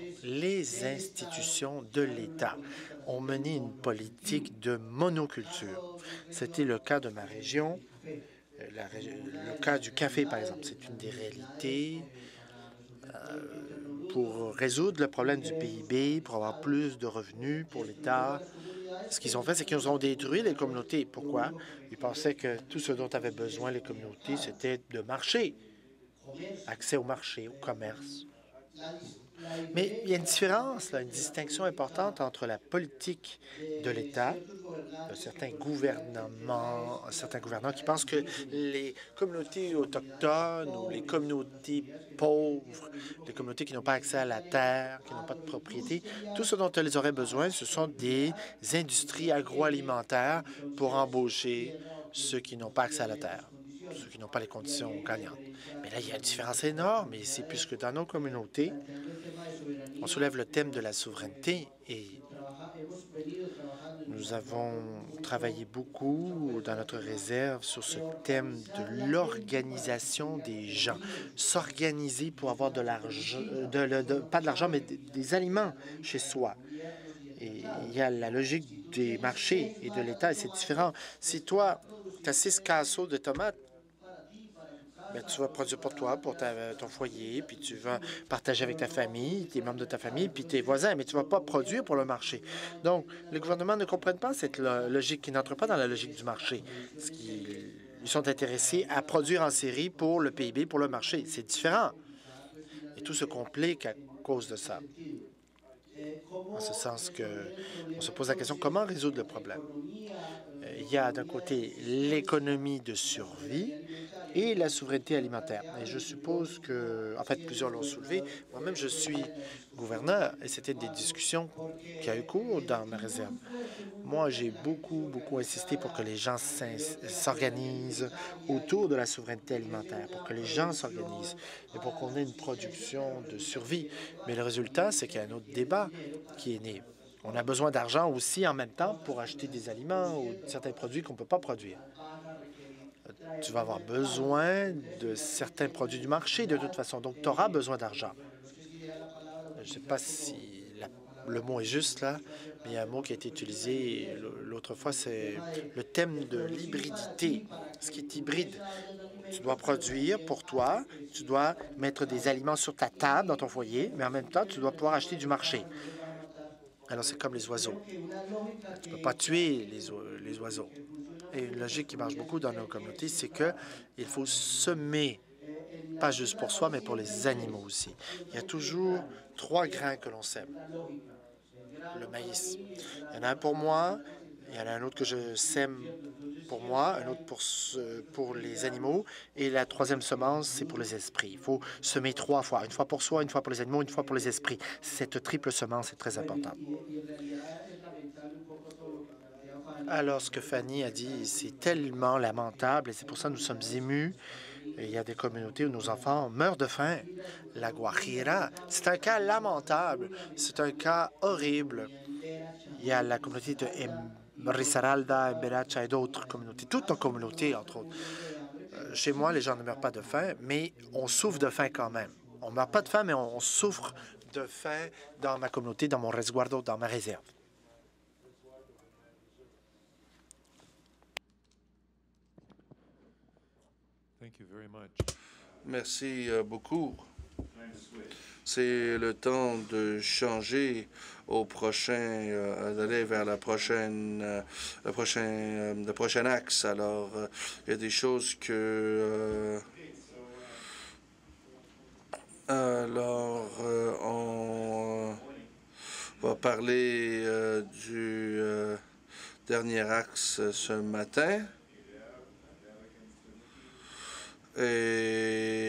de l'État ont mené une politique de monoculture. C'était le cas de ma région, le cas du café, par exemple. C'est une des réalités pour résoudre le problème du PIB, pour avoir plus de revenus pour l'État. Ce qu'ils ont fait, c'est qu'ils ont détruit les communautés. Pourquoi? Ils pensaient que tout ce dont avaient besoin les communautés, c'était de marché, accès au marché, au commerce. Mais il y a une différence, là, une distinction importante entre la politique de l'État, de certains gouvernants qui pensent que les communautés autochtones ou les communautés pauvres, les communautés qui n'ont pas accès à la terre, qui n'ont pas de propriété, tout ce dont elles auraient besoin, ce sont des industries agroalimentaires pour embaucher ceux qui n'ont pas accès à la terre, ceux qui n'ont pas les conditions gagnantes. Mais là, il y a une différence énorme, et c'est puisque dans nos communautés, on soulève le thème de la souveraineté et nous avons travaillé beaucoup dans notre réserve sur ce thème de l'organisation des gens. S'organiser pour avoir de l'argent, pas de l'argent, mais des aliments chez soi. Et il y a la logique des marchés et de l'État, et c'est différent. Si toi, tu as 6 casseaux de tomates, bien, tu vas produire pour toi, pour ton foyer, puis tu vas partager avec ta famille, tes membres de ta famille, puis tes voisins, mais tu ne vas pas produire pour le marché. Donc, le gouvernement ne comprend pas cette logique, qui n'entre pas dans la logique du marché. Ils sont intéressés à produire en série pour le PIB, pour le marché. C'est différent. Et tout se complique à cause de ça. En ce sens qu'on se pose la question, comment résoudre le problème? Il y a d'un côté l'économie de survie et la souveraineté alimentaire. Et je suppose que, en fait, plusieurs l'ont soulevé. Moi-même, je suis gouverneur et c'était des discussions qui ont eu cours dans ma réserve. Moi, j'ai beaucoup insisté pour que les gens s'organisent autour de la souveraineté alimentaire, pour que les gens s'organisent et pour qu'on ait une production de survie. Mais le résultat, c'est qu'il y a un autre débat qui est né. On a besoin d'argent aussi en même temps pour acheter des aliments ou certains produits qu'on ne peut pas produire. Tu vas avoir besoin de certains produits du marché de toute façon, donc tu auras besoin d'argent. Je ne sais pas si le mot est juste là, mais il y a un mot qui a été utilisé l'autre fois, c'est le thème de l'hybridité. Ce qui est hybride, tu dois produire pour toi, tu dois mettre des aliments sur ta table dans ton foyer, mais en même temps, tu dois pouvoir acheter du marché. Alors, c'est comme les oiseaux. Tu ne peux pas tuer les oiseaux. Et une logique qui marche beaucoup dans nos communautés, c'est qu'il faut semer, pas juste pour soi, mais pour les animaux aussi. Il y a toujours 3 grains que l'on sème. Le maïs. Il y en a un pour moi, il y en a un autre que je sème pour moi, un autre pour les animaux, et la 3e semence, c'est pour les esprits. Il faut semer 3 fois, une fois pour soi, une fois pour les animaux, une fois pour les esprits. Cette triple semence est très importante. Alors, ce que Fanny a dit, c'est tellement lamentable, et c'est pour ça que nous sommes émus. Et il y a des communautés où nos enfants meurent de faim. La Guajira, c'est un cas lamentable, c'est un cas horrible. Il y a la communauté de Risaralda, Beracha et d'autres communautés, toutes nos communautés, entre autres. Chez moi, les gens ne meurent pas de faim, mais on souffre de faim quand même. On ne meurt pas de faim, mais on souffre de faim dans ma communauté, dans mon resguardo, dans ma réserve. Merci beaucoup. C'est le temps de changer au prochain, d'aller vers le prochain axe. Alors, il y a des choses que Alors, on va parler du dernier axe ce matin. Et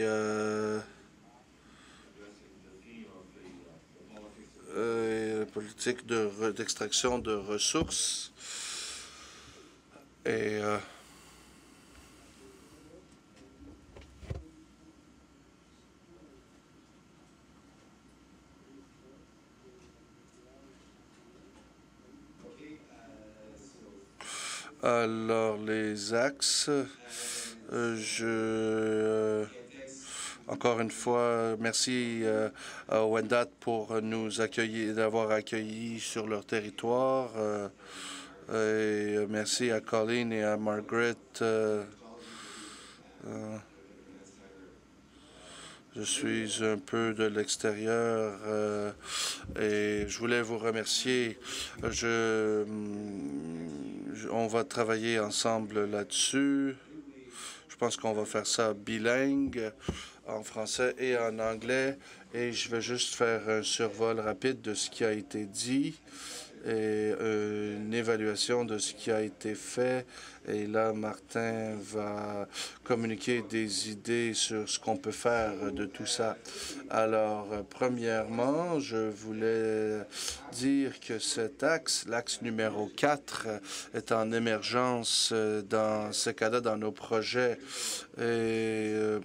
la politique d'extraction de ressources. Et alors, les axes, encore une fois, merci à Wendat pour nous accueillir, d'avoir accueillis sur leur territoire. Et merci à Colleen et à Margaret. Je suis un peu de l'extérieur et je voulais vous remercier. On va travailler ensemble là-dessus. Je pense qu'on va faire ça bilingue, en français et en anglais. Et je vais juste faire un survol rapide de ce qui a été dit et une évaluation de ce qui a été fait. Et là, Martin va communiquer des idées sur ce qu'on peut faire de tout ça. Alors, premièrement, je voulais dire que cet axe, l'axe numéro 4, est en émergence dans ce cas-là, dans nos projets. À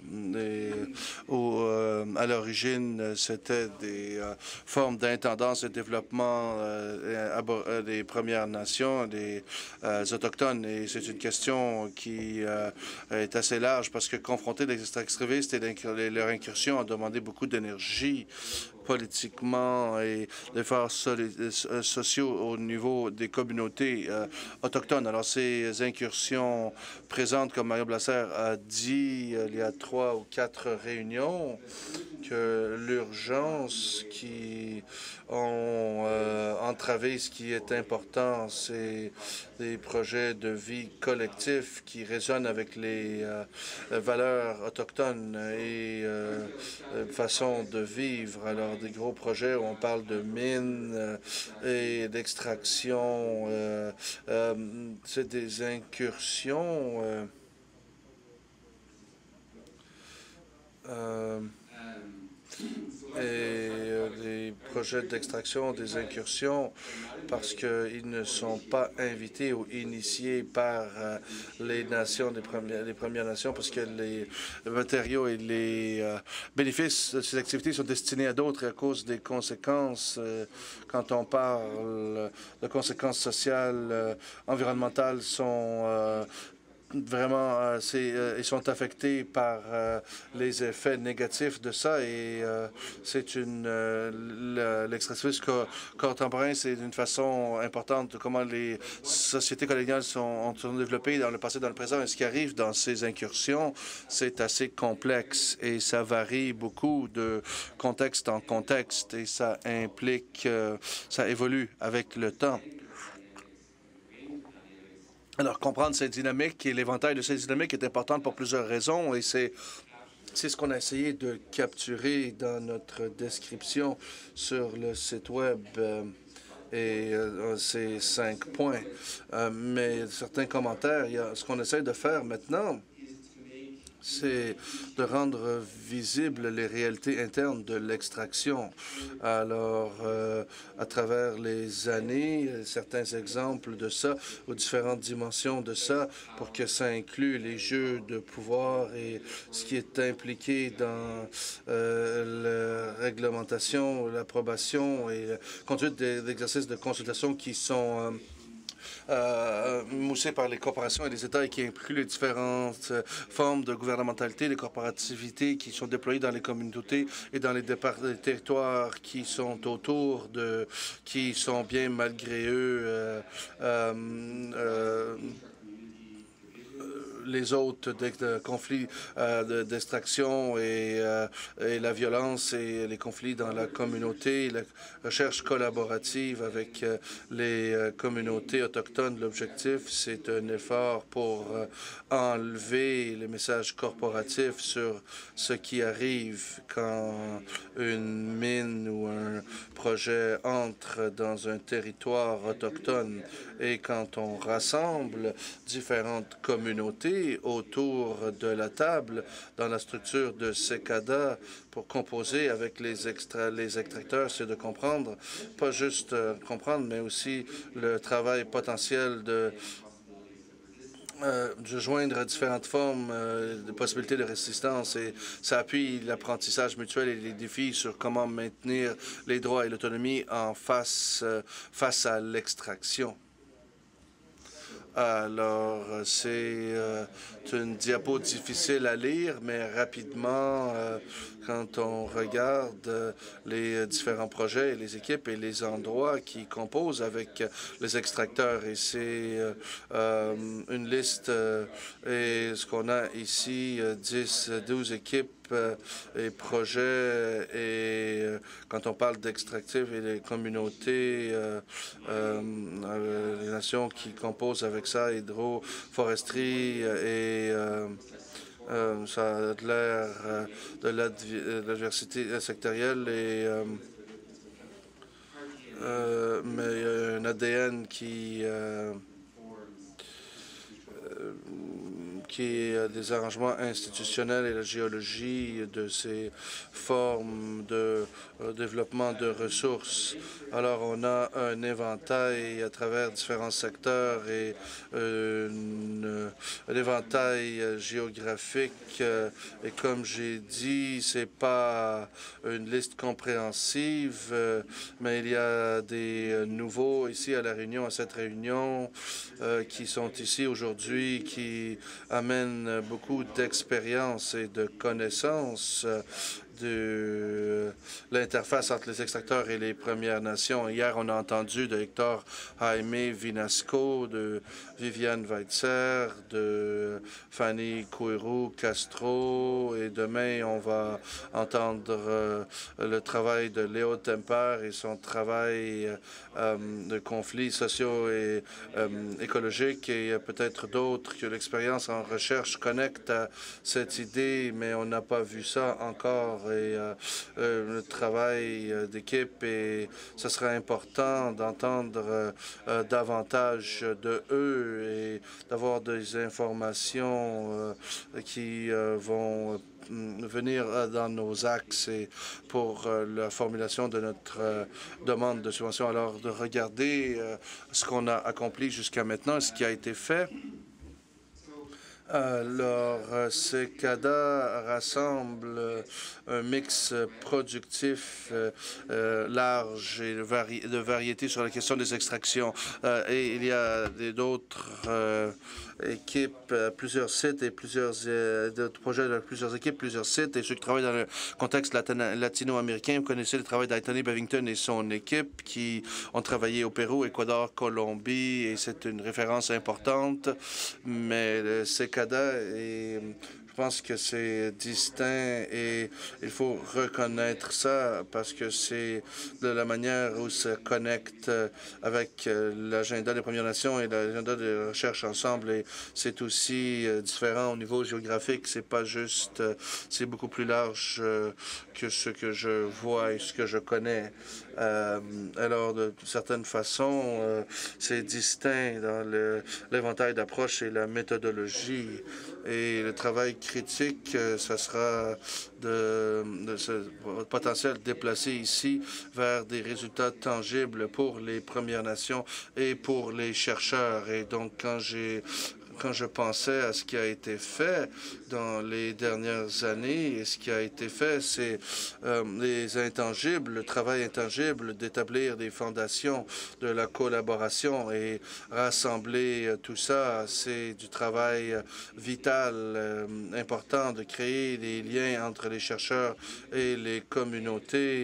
l'origine, c'était des formes d'intendance et de développement des Premières Nations, des Autochtones. Et c'est une question qui est assez large parce que confronter les extractivistes et leur incursion a demandé beaucoup d'énergie politiquement et d'efforts sociaux au niveau des communautés autochtones. Alors, ces incursions présentent, comme Mario Blasser a dit il y a 3 ou 4 réunions, que l'urgence qui ont entravé ce qui est important, c'est des projets de vie collectifs qui résonnent avec les valeurs autochtones et façon de vivre. Alors, des gros projets où on parle de mines et d'extraction, c'est des incursions des projets d'extraction, des incursions, parce qu'ils ne sont pas invités ou initiés par les nations, les Premières Nations, parce que les matériaux et les bénéfices de ces activités sont destinés à d'autres à cause des conséquences. Quand on parle de conséquences sociales, environnementales, sont vraiment, ils sont affectés par les effets négatifs de ça et c'est l'extractivisme contemporain, c'est une façon importante de comment les sociétés coloniales ont développé dans le passé, dans le présent. Et ce qui arrive dans ces incursions, c'est assez complexe et ça varie beaucoup de contexte en contexte et ça implique, ça évolue avec le temps. Alors, comprendre ces dynamiques et l'éventail de ces dynamiques est important pour plusieurs raisons et c'est ce qu'on a essayé de capturer dans notre description sur le site Web et ces 5 points. Mais certains commentaires, ce qu'on essaie de faire maintenant, c'est de rendre visibles les réalités internes de l'extraction. Alors, à travers les années, certains exemples de ça, aux différentes dimensions de ça, pour que ça inclue les jeux de pouvoir et ce qui est impliqué dans la réglementation, l'approbation et la conduite des exercices de consultation qui sont moussé par les corporations et les États et qui inclut les différentes formes de gouvernementalité, les corporativités qui sont déployées dans les communautés et dans les territoires qui sont autour qui sont bien malgré eux les autres conflits d'extraction et la violence et les conflits dans la communauté, la recherche collaborative avec les communautés autochtones. L'objectif, c'est un effort pour enlever les messages corporatifs sur ce qui arrive quand une mine ou un projet entre dans un territoire autochtone. Et quand on rassemble différentes communautés autour de la table dans la structure de CECADA pour composer avec les extracteurs, c'est de comprendre, pas juste comprendre, mais aussi le travail potentiel de joindre différentes formes de possibilités de résistance, et ça appuie l'apprentissage mutuel et les défis sur comment maintenir les droits et l'autonomie face à l'extraction. Alors, c'est une diapo difficile à lire, mais rapidement, quand on regarde les différents projets, les équipes et les endroits qui composent avec les extracteurs, et c'est une liste, et ce qu'on a ici, 12 équipes et projets, et quand on parle d'extractifs et les communautés, les nations qui composent avec ça, hydro-foresterie et ça a l'air de l'adversité sectorielle, mais il y a un ADN qui est des arrangements institutionnels et la géologie de ces formes de développement de ressources. Alors, on a un éventail à travers différents secteurs et un éventail géographique. Et comme j'ai dit, c'est pas une liste compréhensive, mais il y a des nouveaux ici à la réunion, à cette réunion, qui sont ici aujourd'hui, qui amènent beaucoup d'expérience et de connaissances de l'interface entre les extracteurs et les Premières Nations. Hier, on a entendu de Hector Jaime Vinasco, de Viviane Weitzer, de Fanny Couérou Castro, et demain, on va entendre le travail de Léo Temper et son travail de conflits sociaux et écologiques, et peut-être d'autres que l'expérience en recherche connecte à cette idée, mais on n'a pas vu ça encore. Et le travail d'équipe, et ce sera important d'entendre davantage de eux et d'avoir des informations qui vont venir dans nos axes et pour la formulation de notre demande de subvention. Alors, de regarder ce qu'on a accompli jusqu'à maintenant, ce qui a été fait. Alors, CECADA rassemble un mix productif large et de variété sur la question des extractions. Et il y a d'autres équipes, plusieurs sites et plusieurs d'autres projets de plusieurs équipes, plusieurs sites. Et ceux qui travaillent dans le contexte latino-américain, vous connaissez le travail d'Anthony Bevington et son équipe qui ont travaillé au Pérou, Équateur, Colombie, et c'est une référence importante. Mais le CECADA, et je pense que c'est distinct et il faut reconnaître ça parce que c'est de la manière où ça connecte avec l'agenda des Premières Nations et l'agenda de recherche ensemble, et c'est aussi différent au niveau géographique. C'est pas juste, c'est beaucoup plus large que ce que je vois et ce que je connais. Alors, de certaines façons, c'est distinct dans l'éventail d'approche et la méthodologie. Et le travail critique, ça sera de ce potentiel déplacé ici vers des résultats tangibles pour les Premières Nations et pour les chercheurs. Et donc, quand je pensais à ce qui a été fait dans les dernières années, et ce qui a été fait, c'est les intangibles, le travail intangible d'établir des fondations de la collaboration et rassembler tout ça, c'est du travail vital, important de créer des liens entre les chercheurs et les communautés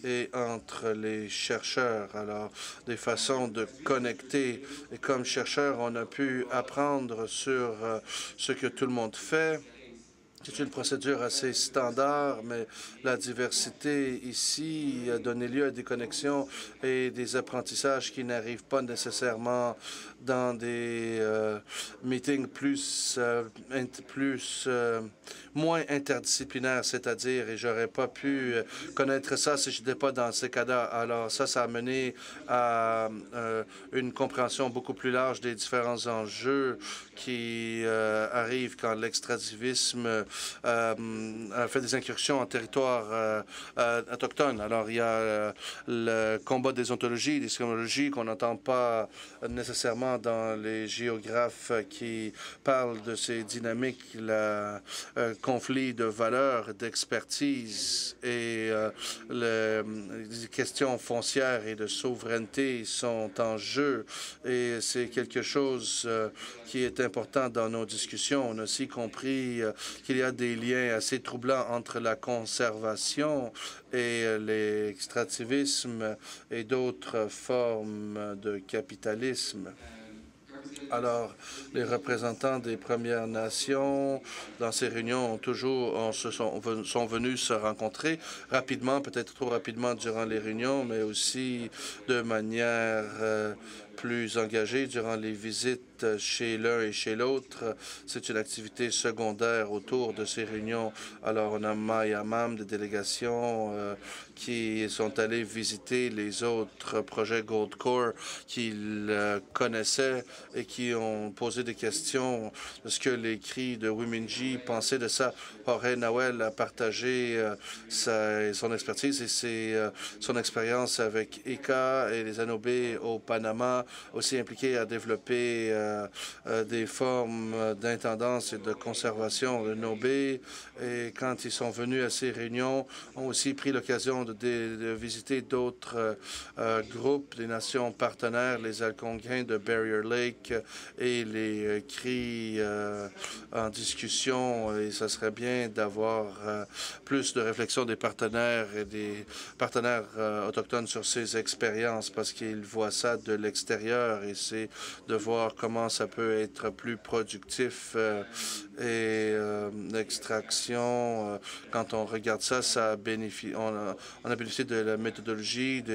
et entre les chercheurs. Alors, des façons de connecter. Et comme chercheurs, on a pu apprendre sur ce que tout le monde fait. C'est une procédure assez standard, mais la diversité ici a donné lieu à des connexions et des apprentissages qui n'arrivent pas nécessairement dans des meetings moins interdisciplinaires, c'est-à-dire, et j'aurais pas pu connaître ça si je n'étais pas dans ces cas-là. Alors ça a mené à une compréhension beaucoup plus large des différents enjeux qui arrivent quand l'extractivisme fait des incursions en territoire autochtone. Alors, il y a le combat des ontologies, des systémologies qu'on n'entend pas nécessairement dans les géographes qui parlent de ces dynamiques, le conflit de valeurs, d'expertise et les questions foncières et de souveraineté sont en jeu. Et c'est quelque chose qui est important dans nos discussions. On a aussi compris qu'il y a des liens assez troublants entre la conservation et l'extractivisme et d'autres formes de capitalisme. Alors, les représentants des Premières Nations, dans ces réunions, sont venus se rencontrer rapidement, peut-être trop rapidement durant les réunions, mais aussi de manière plus engagée durant les visites chez l'un et chez l'autre. C'est une activité secondaire autour de ces réunions. Alors, on a Mayamam, des délégations qui sont allées visiter les autres projets Goldcorp qu'ils connaissaient et qui ont posé des questions de ce que les cris de Wiminji pensaient de ça. Jorge Nawel a partagé son expertise et son expérience avec ICA et les Anobé au Panama, aussi impliqué à développer des formes d'intendance et de conservation de Nobé. Et quand ils sont venus à ces réunions, ont aussi pris l'occasion de visiter d'autres groupes, des nations partenaires, les Algonquins de Barrier Lake et les Cris en discussion. Et ça serait bien d'avoir plus de réflexion des partenaires et des partenaires autochtones sur ces expériences parce qu'ils voient ça de l'extérieur et c'est de voir comment ça peut être plus productif et l'extraction. Quand on regarde ça, on a bénéficié de la méthodologie,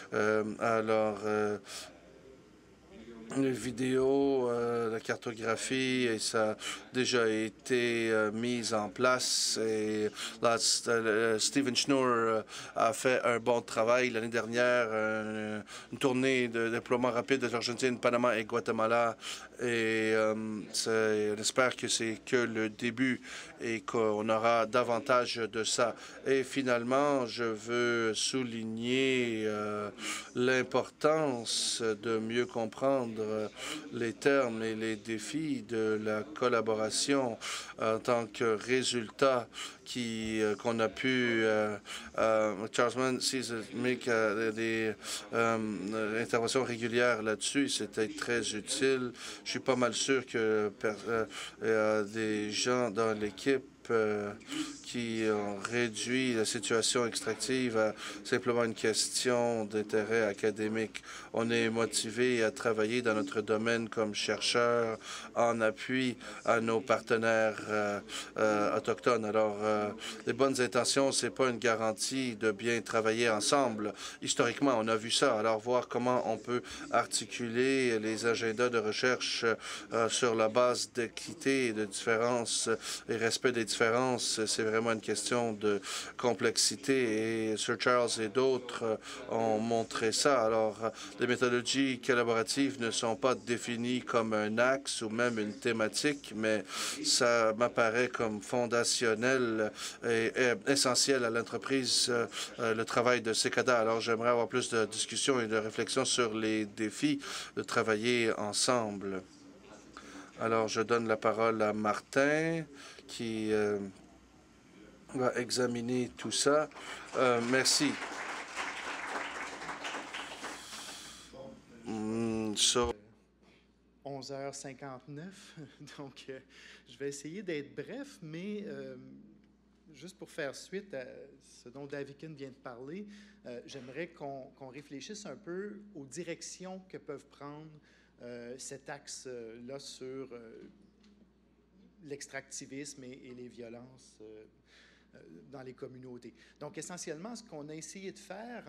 les vidéos, la cartographie, et ça a déjà été mis en place. Et là, Steven Schnur a fait un bon travail l'année dernière, une tournée de déploiement rapide de l'Argentine, Panama et Guatemala. Et on espère que c'est que le début et qu'on aura davantage de ça. Et finalement, je veux souligner l'importance de mieux comprendre les termes et les défis de la collaboration en tant que résultat qu'on a pu Charles Mann des interventions régulières là-dessus. C'était très utile. Je suis pas mal sûr que des gens dans l'équipe qui ont réduit la situation extractive à simplement une question d'intérêt académique. On est motivé à travailler dans notre domaine comme chercheurs en appui à nos partenaires autochtones. Alors, les bonnes intentions, c'est pas une garantie de bien travailler ensemble. Historiquement, on a vu ça. Alors, voir comment on peut articuler les agendas de recherche sur la base d'équité et de différence et respect des différences, c'est vraiment une question de complexité et Sir Charles et d'autres ont montré ça. Alors, les méthodologies collaboratives ne sont pas définies comme un axe ou même une thématique, mais ça m'apparaît comme fondationnel et essentiel à l'entreprise, le travail de CECADA. Alors, j'aimerais avoir plus de discussions et de réflexions sur les défis de travailler ensemble. Alors, je donne la parole à Martin qui va examiner tout ça. Merci. 11h59, donc je vais essayer d'être bref, mais juste pour faire suite à ce dont Davikin vient de parler, j'aimerais qu'on réfléchisse un peu aux directions que peuvent prendre cet axe-là sur l'extractivisme et les violences dans les communautés. Donc, essentiellement, ce qu'on a essayé de faire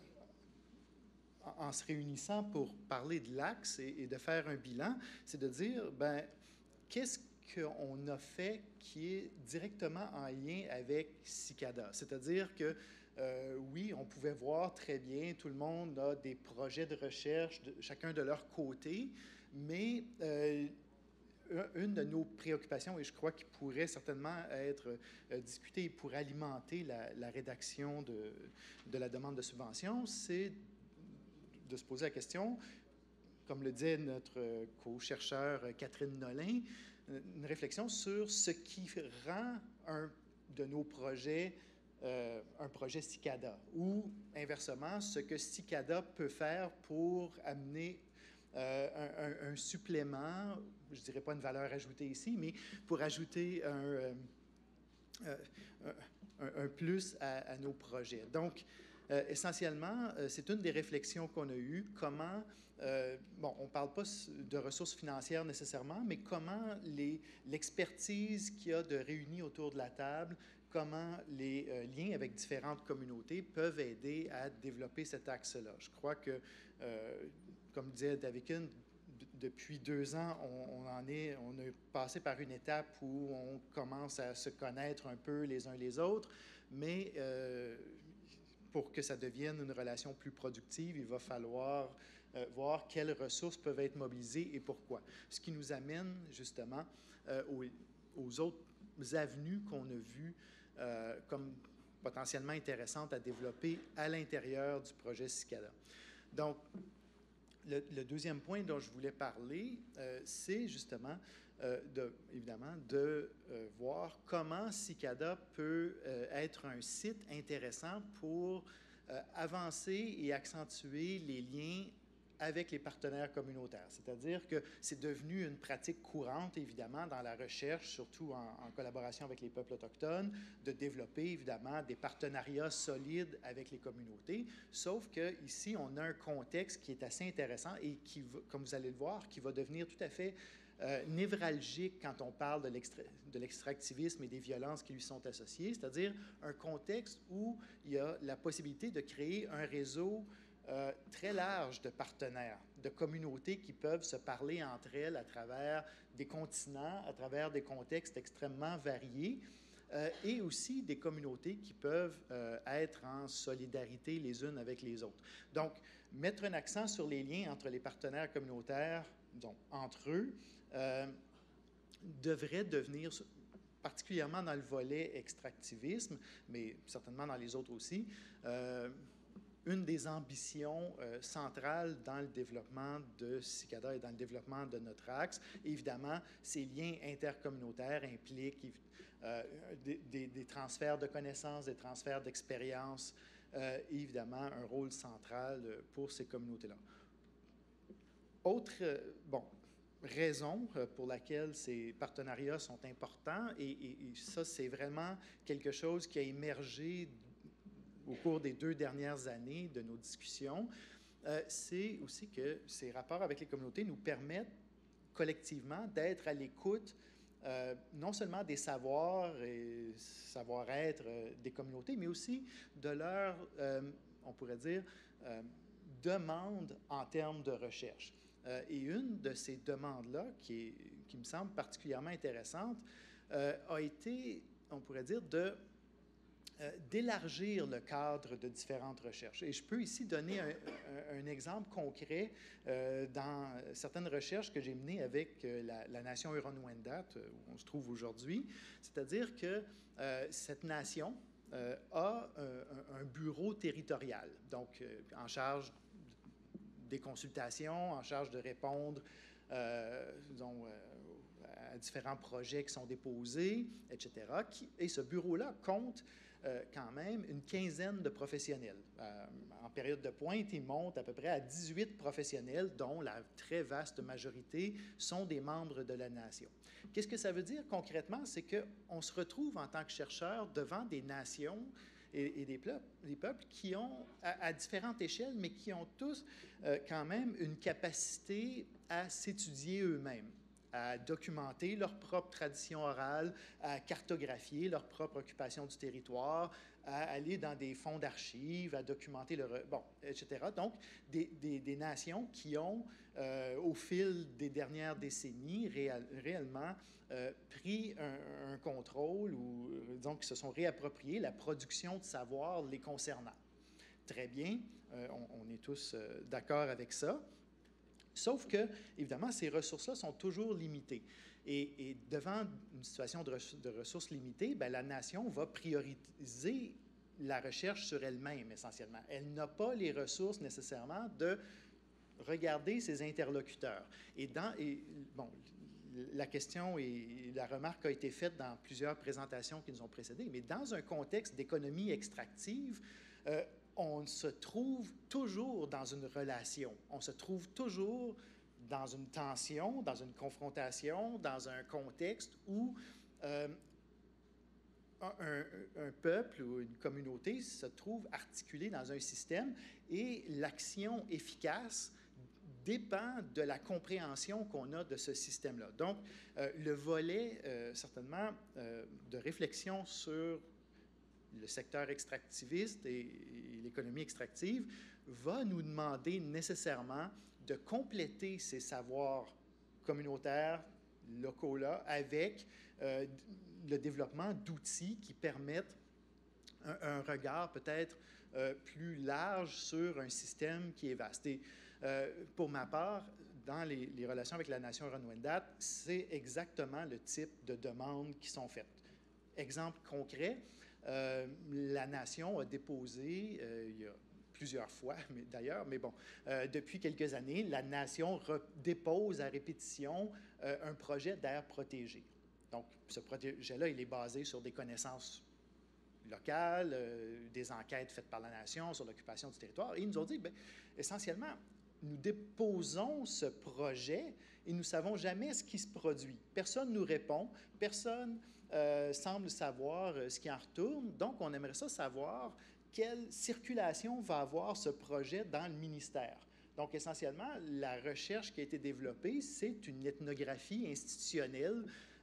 en se réunissant pour parler de l'axe et de faire un bilan, c'est de dire, ben, qu'est-ce qu'on a fait qui est directement en lien avec Cicada. C'est-à-dire que, oui, on pouvait voir très bien, tout le monde a des projets de recherche, chacun de leur côté, mais une de nos préoccupations, et je crois qu'il pourrait certainement être discuté pour alimenter la rédaction de la demande de subvention, c'est de se poser la question, comme le disait notre co-chercheur Catherine Nolin, une réflexion sur ce qui rend un de nos projets un projet Cicada, ou inversement, ce que Cicada peut faire pour amener un supplément, je ne dirais pas une valeur ajoutée ici, mais pour ajouter un plus à nos projets. Donc, essentiellement, c'est une des réflexions qu'on a eues, comment, bon, on ne parle pas de ressources financières nécessairement, mais comment l'expertise qu'il y a de réunis autour de la table, comment les liens avec différentes communautés peuvent aider à développer cet axe-là. Je crois que, comme disait Davikin, depuis 2 ans, on a passé par une étape où on commence à se connaître un peu les uns les autres, mais pour que ça devienne une relation plus productive, il va falloir voir quelles ressources peuvent être mobilisées et pourquoi. Ce qui nous amène justement aux autres avenues qu'on a vues comme potentiellement intéressantes à développer à l'intérieur du projet Cicada. Donc, le deuxième point dont je voulais parler, c'est justement, évidemment, de voir comment Cicada peut être un site intéressant pour avancer et accentuer les liens avec les partenaires communautaires. C'est-à-dire que c'est devenu une pratique courante, évidemment, dans la recherche, surtout en collaboration avec les peuples autochtones, de développer, évidemment, des partenariats solides avec les communautés, sauf qu'ici, on a un contexte qui est assez intéressant et qui, comme vous allez le voir, qui va devenir tout à fait névralgique quand on parle de l'extractivisme et des violences qui lui sont associées, c'est-à-dire un contexte où il y a la possibilité de créer un réseau très large de partenaires, de communautés qui peuvent se parler entre elles à travers des continents, à travers des contextes extrêmement variés, et aussi des communautés qui peuvent être en solidarité les unes avec les autres. Donc, mettre un accent sur les liens entre les partenaires communautaires, donc entre eux, devrait devenir, particulièrement dans le volet extractivisme, mais certainement dans les autres aussi, une des ambitions centrales dans le développement de Cicada et dans le développement de notre axe. Et évidemment, ces liens intercommunautaires impliquent des transferts de connaissances, des transferts d'expériences, et évidemment, un rôle central pour ces communautés-là. Autre raison pour laquelle ces partenariats sont importants, et ça, c'est vraiment quelque chose qui a émergé au cours des 2 dernières années de nos discussions, c'est aussi que ces rapports avec les communautés nous permettent collectivement d'être à l'écoute non seulement des savoirs et savoir-être des communautés, mais aussi de leur, on pourrait dire, demande en termes de recherche. Et une de ces demandes-là, qui me semble particulièrement intéressante, a été, on pourrait dire, d'élargir le cadre de différentes recherches. Et je peux ici donner un exemple concret dans certaines recherches que j'ai menées avec la nation Huron-Wendat, où on se trouve aujourd'hui. C'est-à-dire que cette nation a un bureau territorial, donc en charge des consultations, en charge de répondre à différents projets qui sont déposés, etc. Et ce bureau-là compte quand même une quinzaine de professionnels. En période de pointe, il monte à peu près à 18 professionnels, dont la très vaste majorité sont des membres de la nation. Qu'est-ce que ça veut dire concrètement? C'est qu'on se retrouve en tant que chercheur devant des nations et des peuples qui ont, à différentes échelles, mais qui ont tous quand même une capacité à s'étudier eux-mêmes, à documenter leur propre tradition orale, à cartographier leur propre occupation du territoire, à aller dans des fonds d'archives, à documenter etc. Donc, des nations qui ont, au fil des dernières décennies, réellement pris un contrôle ou, disons, qui se sont réappropriés la production de savoir les concernant. Très bien, on est tous d'accord avec ça. Sauf que, évidemment, ces ressources-là sont toujours limitées. Et devant une situation de ressources limitées, bien, la nation va prioriser la recherche sur elle-même, essentiellement. Elle n'a pas les ressources nécessairement de regarder ses interlocuteurs. Bon, la question et la remarque a été faite dans plusieurs présentations qui nous ont précédées, mais dans un contexte d'économie extractive, on se trouve toujours dans une relation, on se trouve toujours dans une tension, dans une confrontation, dans un contexte où un peuple ou une communauté se trouve articulé dans un système et l'action efficace dépend de la compréhension qu'on a de ce système-là. Donc, le volet, certainement, de réflexion sur le secteur extractiviste et l'économie extractive va nous demander nécessairement de compléter ces savoirs communautaires, locaux-là, avec le développement d'outils qui permettent un regard peut-être plus large sur un système qui est vaste. Et pour ma part, dans les relations avec la nation Ron-Wendat, c'est exactement le type de demandes qui sont faites. Exemple concret, la nation a déposé, il y a plusieurs fois d'ailleurs, mais bon, depuis quelques années, la nation dépose à répétition un projet d'aire protégée. Donc, ce projet-là, il est basé sur des connaissances locales, des enquêtes faites par la nation sur l'occupation du territoire. Et ils nous ont dit, bien, essentiellement, nous déposons ce projet et nous ne savons jamais ce qui se produit. Personne ne nous répond, personne semble savoir ce qui en retourne. Donc, on aimerait ça savoir quelle circulation va avoir ce projet dans le ministère. Donc, essentiellement, la recherche qui a été développée, c'est une ethnographie institutionnelle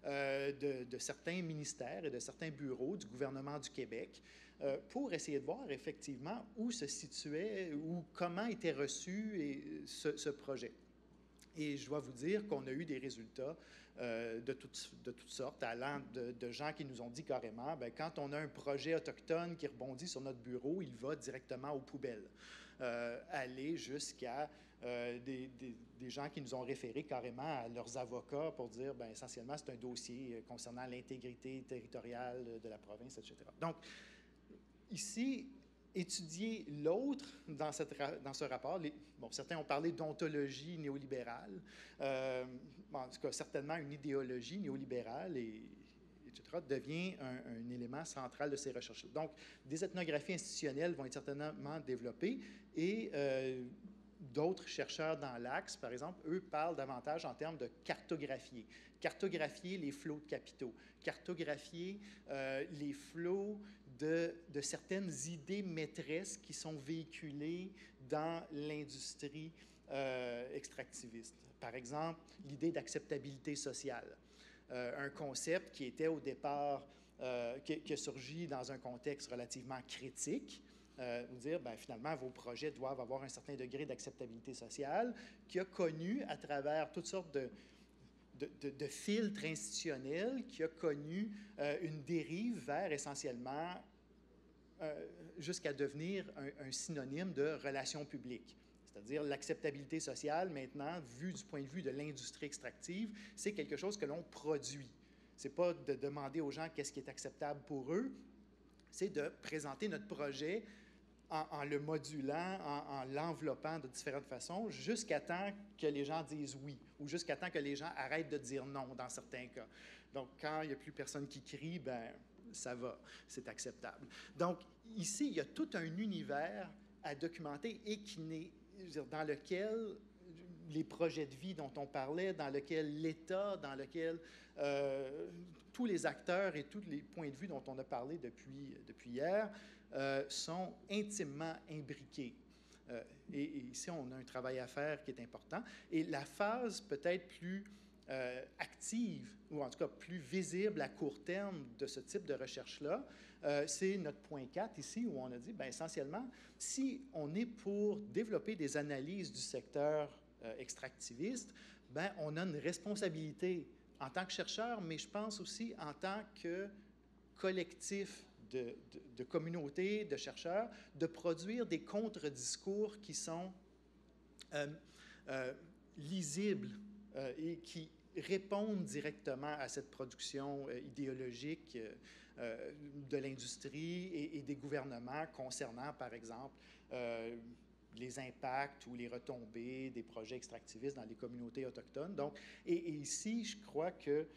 de certains ministères et de certains bureaux du gouvernement du Québec pour essayer de voir effectivement où se situait ou comment était reçu ce projet. Et je dois vous dire qu'on a eu des résultats de toutes sortes, allant de gens qui nous ont dit carrément, bien, quand on a un projet autochtone qui rebondit sur notre bureau, il va directement aux poubelles. Aller jusqu'à des gens qui nous ont référé carrément à leurs avocats pour dire, bien, essentiellement, c'est un dossier concernant l'intégrité territoriale de la province, etc. Donc, ici, étudier l'autre dans ce rapport, certains ont parlé d'ontologie néolibérale, en tout cas, certainement une idéologie néolibérale, etc., devient un élément central de ces recherches. Donc, des ethnographies institutionnelles vont être certainement développées et d'autres chercheurs dans l'Axe, par exemple, eux parlent davantage en termes de cartographier. Cartographier les flots de capitaux, cartographier les flots de certaines idées maîtresses qui sont véhiculées dans l'industrie extractiviste. Par exemple, l'idée d'acceptabilité sociale. Un concept qui était au départ, qui a surgi dans un contexte relativement critique, dire, bien, finalement, vos projets doivent avoir un certain degré d'acceptabilité sociale, qui a connu, à travers toutes sortes de filtres institutionnels, qui a connu une dérive vers essentiellement jusqu'à devenir un synonyme de relations publiques. C'est-à-dire l'acceptabilité sociale, maintenant, vue du point de vue de l'industrie extractive, c'est quelque chose que l'on produit. Ce n'est pas de demander aux gens qu'est-ce qui est acceptable pour eux, c'est de présenter notre projet en le modulant, en l'enveloppant de différentes façons, jusqu'à temps que les gens disent oui, ou jusqu'à temps que les gens arrêtent de dire non dans certains cas. Donc, quand il n'y a plus personne qui crie, ben ça va, c'est acceptable. Donc, ici, il y a tout un univers à documenter et qui n'est, dans lequel les projets de vie dont on parlait, dans lequel l'État, dans lequel tous les acteurs et tous les points de vue dont on a parlé depuis hier sont intimement imbriqués. Et ici, on a un travail à faire qui est important. Et la phase peut-être plus active, ou en tout cas plus visible à court terme de ce type de recherche-là, c'est notre point 4 ici, où on a dit, bien, essentiellement, si on est pour développer des analyses du secteur extractiviste, bien, on a une responsabilité en tant que chercheur, mais je pense aussi en tant que collectif de communautés, de chercheurs, de produire des contre-discours qui sont lisibles et qui répondent directement à cette production idéologique de l'industrie et des gouvernements concernant, par exemple, les impacts ou les retombées des projets extractivistes dans les communautés autochtones. Donc, et ici, je crois que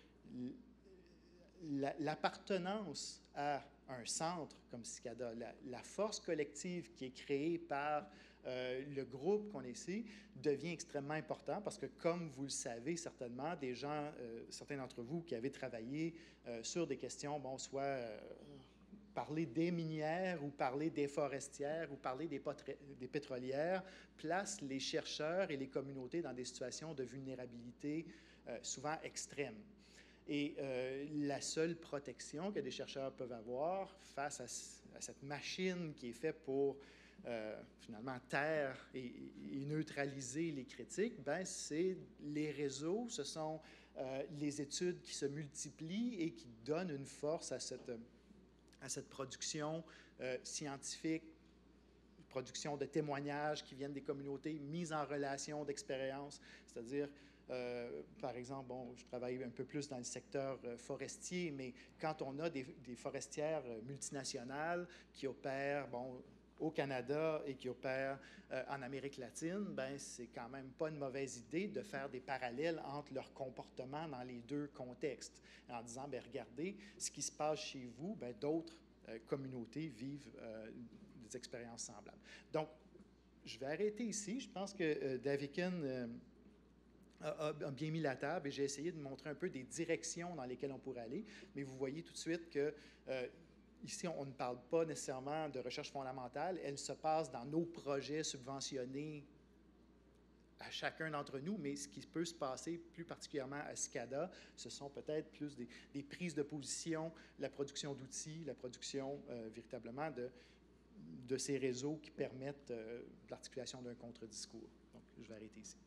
l'appartenance à un centre comme CICADA, la force collective qui est créée par le groupe qu'on est ici, devient extrêmement important parce que, comme vous le savez certainement, des gens, certains d'entre vous qui avez travaillé sur des questions, bon, soit parler des minières ou parler des forestières ou parler des pétrolières, placent les chercheurs et les communautés dans des situations de vulnérabilité souvent extrêmes. Et la seule protection que des chercheurs peuvent avoir face à cette machine qui est faite pour finalement taire et neutraliser les critiques, ben, c'est les réseaux, ce sont les études qui se multiplient et qui donnent une force à cette production scientifique, production de témoignages qui viennent des communautés, mise en relation d'expériences, c'est-à-dire par exemple, bon, je travaille un peu plus dans le secteur forestier, mais quand on a des forestières multinationales qui opèrent, bon, au Canada et qui opèrent en Amérique latine, ben c'est quand même pas une mauvaise idée de faire des parallèles entre leur comportement dans les deux contextes, en disant, bien, regardez, ce qui se passe chez vous, bien, d'autres communautés vivent des expériences semblables. Donc, je vais arrêter ici. Je pense que Daviken a bien mis la table et j'ai essayé de montrer un peu des directions dans lesquelles on pourrait aller, mais vous voyez tout de suite que ici, on ne parle pas nécessairement de recherche fondamentale, elle se passe dans nos projets subventionnés à chacun d'entre nous, mais ce qui peut se passer plus particulièrement à CICADA, ce sont peut-être plus des prises de position, la production d'outils, la production véritablement de ces réseaux qui permettent l'articulation d'un contre-discours. Donc, je vais arrêter ici.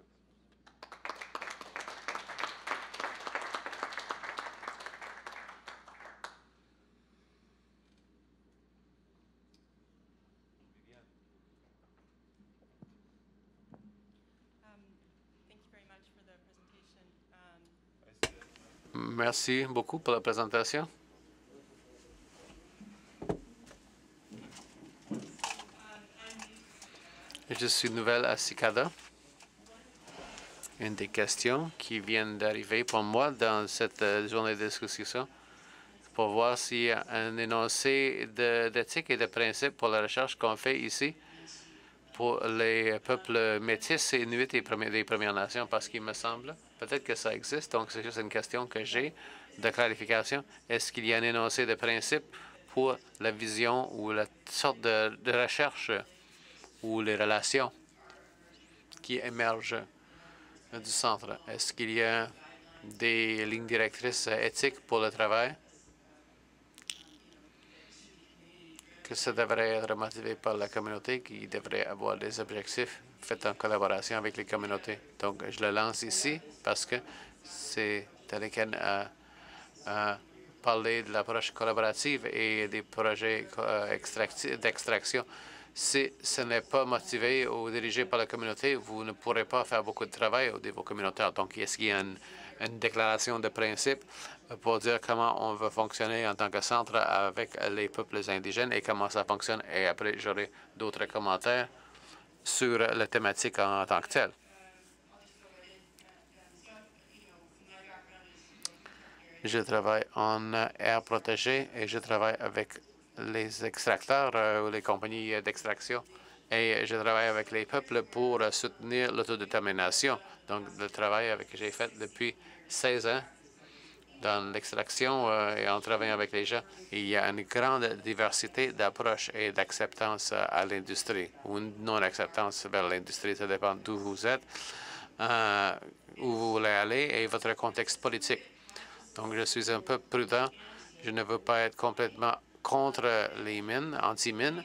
Merci beaucoup pour la présentation. Je suis nouvelle à CICADA. Une des questions qui viennent d'arriver pour moi dans cette journée de discussion, pour voir s'il y a un énoncé d'éthique et de principes pour la recherche qu'on fait ici pour les peuples métis, inuits et des Premières Nations, parce qu'il me semble, peut-être que ça existe, donc c'est juste une question que j'ai de clarification. Est-ce qu'il y a un énoncé de principe pour la vision ou la sorte de recherche ou les relations qui émergent du centre? Est-ce qu'il y a des lignes directrices éthiques pour le travail? Que ça devrait être motivé par la communauté, qui devrait avoir des objectifs faits en collaboration avec les communautés. Donc, je le lance ici parce que c'est Daviken a parlé de l'approche collaborative et des projets d'extraction. Si ce n'est pas motivé ou dirigé par la communauté, vous ne pourrez pas faire beaucoup de travail au niveau communautaire. Donc, est-ce qu'il y a une déclaration de principe pour dire comment on va fonctionner en tant que centre avec les peuples indigènes et comment ça fonctionne? Et après, j'aurai d'autres commentaires sur la thématique en tant que telle. Je travaille en air protégé et je travaille avec les extracteurs ou les compagnies d'extraction. Et je travaille avec les peuples pour soutenir l'autodétermination. Donc, le travail que j'ai fait depuis 16 ans dans l'extraction et en travaillant avec les gens, il y a une grande diversité d'approches et d'acceptance à l'industrie ou une non-acceptance vers l'industrie. Ça dépend d'où vous êtes, où vous voulez aller et votre contexte politique. Donc, je suis un peu prudent. Je ne veux pas être complètement contre les mines, anti-mines.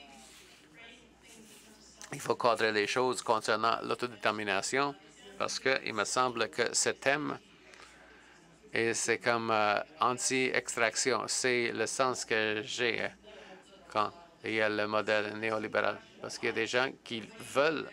Il faut cadrer les choses concernant l'autodétermination parce qu'il me semble que ce thème, et c'est comme anti-extraction, c'est le sens que j'ai quand il y a le modèle néolibéral. Parce qu'il y a des gens qui veulent.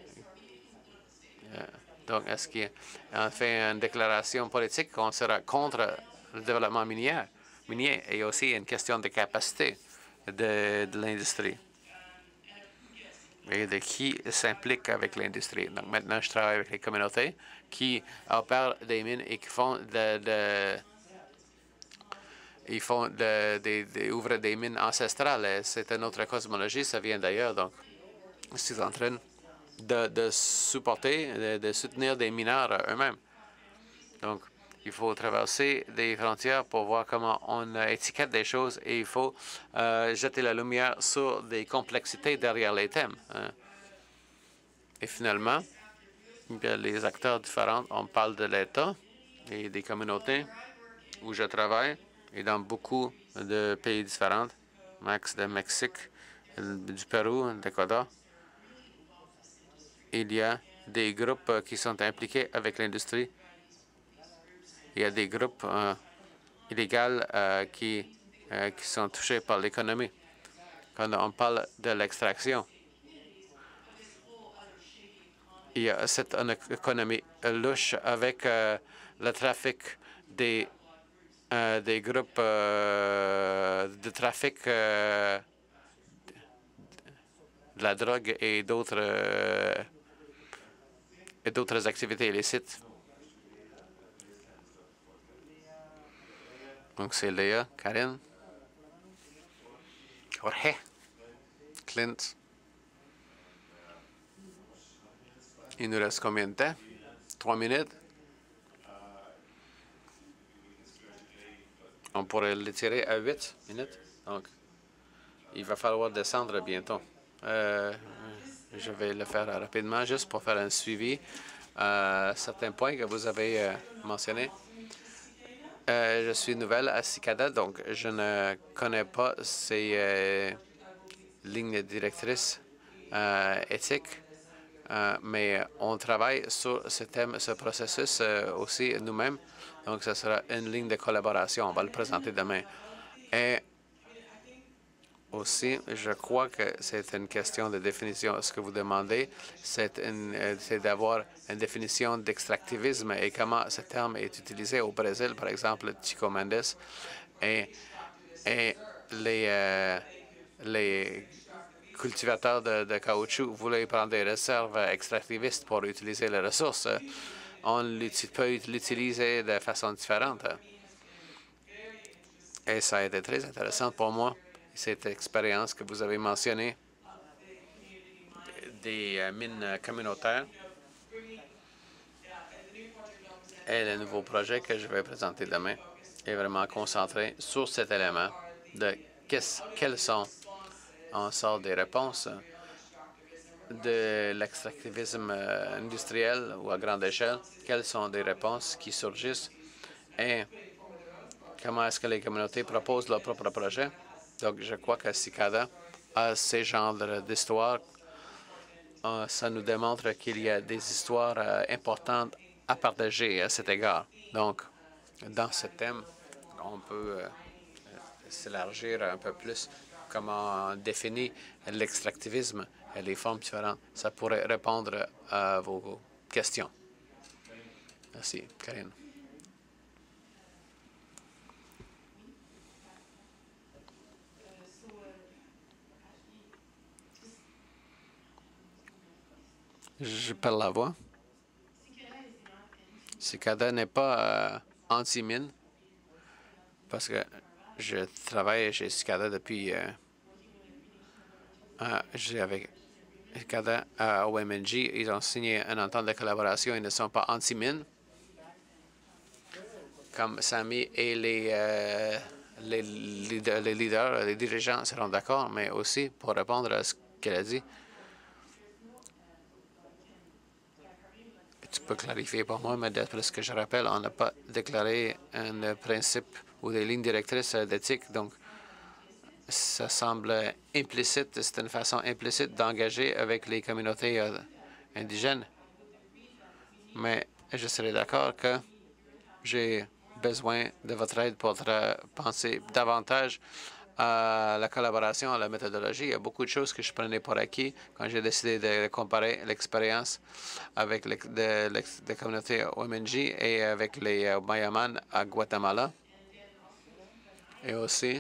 Donc, est-ce qu'on fait une déclaration politique qu'on sera contre le développement minier? Et aussi une question de capacité de l'industrie et de qui s'implique avec l'industrie. Donc maintenant, je travaille avec les communautés qui opèrent des mines et qui font ouvrent des mines ancestrales. C'est une autre cosmologie, ça vient d'ailleurs. Donc, je suis en train de supporter, de soutenir des mineurs eux-mêmes. Donc, il faut traverser des frontières pour voir comment on étiquette des choses et il faut jeter la lumière sur des complexités derrière les thèmes. Et finalement, les acteurs différents, on parle de l'État et des communautés où je travaille et dans beaucoup de pays différents, de Mexique, du Pérou, d'Équateur. Il y a des groupes qui sont impliqués avec l'industrie. Il y a des groupes illégaux qui sont touchés par l'économie. Quand on parle de l'extraction, il y a cette économie louche avec le trafic des groupes de trafic de la drogue et d'autres activités illicites. Donc, c'est Léa, Karine, Jorge, Clint. Il nous reste combien de temps? 3 minutes? On pourrait l'étirer à 8 minutes. Donc, il va falloir descendre bientôt. Je vais le faire rapidement, juste pour faire un suivi à certains points que vous avez mentionnés. Je suis nouvelle à Cicada, donc je ne connais pas ces lignes directrices éthiques, mais on travaille sur ce thème, ce processus aussi nous-mêmes. Donc, ce sera une ligne de collaboration. On va le présenter demain. Et aussi, je crois que c'est une question de définition. Ce que vous demandez, c'est d'avoir une définition d'extractivisme et comment ce terme est utilisé au Brésil, par exemple, Chico Mendes et les cultivateurs de caoutchouc voulaient prendre des réserves extractivistes pour utiliser les ressources. On peut l'utiliser de façon différente. Et ça a été très intéressant pour moi, cette expérience que vous avez mentionnée des mines communautaires et le nouveau projet que je vais présenter demain est vraiment concentré sur cet élément de quelles sont, en sorte, des réponses de l'extractivisme industriel ou à grande échelle, quelles sont des réponses qui surgissent et comment est-ce que les communautés proposent leur propre projet. Donc, je crois que Cicada a ces genres d'histoires. Ça nous démontre qu'il y a des histoires importantes à partager à cet égard. Donc, dans ce thème, on peut s'élargir un peu plus comment on définit l'extractivisme et les formes différentes. Ça pourrait répondre à vos questions. Merci, Karine. Je perds la voix. Cicada n'est pas anti-mine parce que je travaille chez Cicada depuis... avec Cicada à OMNG. Ils ont signé un entente de collaboration. Ils ne sont pas anti-mine. Comme Samy et les leaders, les dirigeants seront d'accord, mais aussi pour répondre à ce qu'elle a dit. Tu peux clarifier pour moi, mais d'après ce que je rappelle, on n'a pas déclaré un principe ou des lignes directrices d'éthique. Donc, ça semble implicite. C'est une façon implicite d'engager avec les communautés indigènes. Mais je serais d'accord que j'ai besoin de votre aide pour penser davantage à la collaboration, à la méthodologie. Il y a beaucoup de choses que je prenais pour acquis quand j'ai décidé de comparer l'expérience avec les communautés OMNG et avec les Mayaman à Guatemala. Et aussi,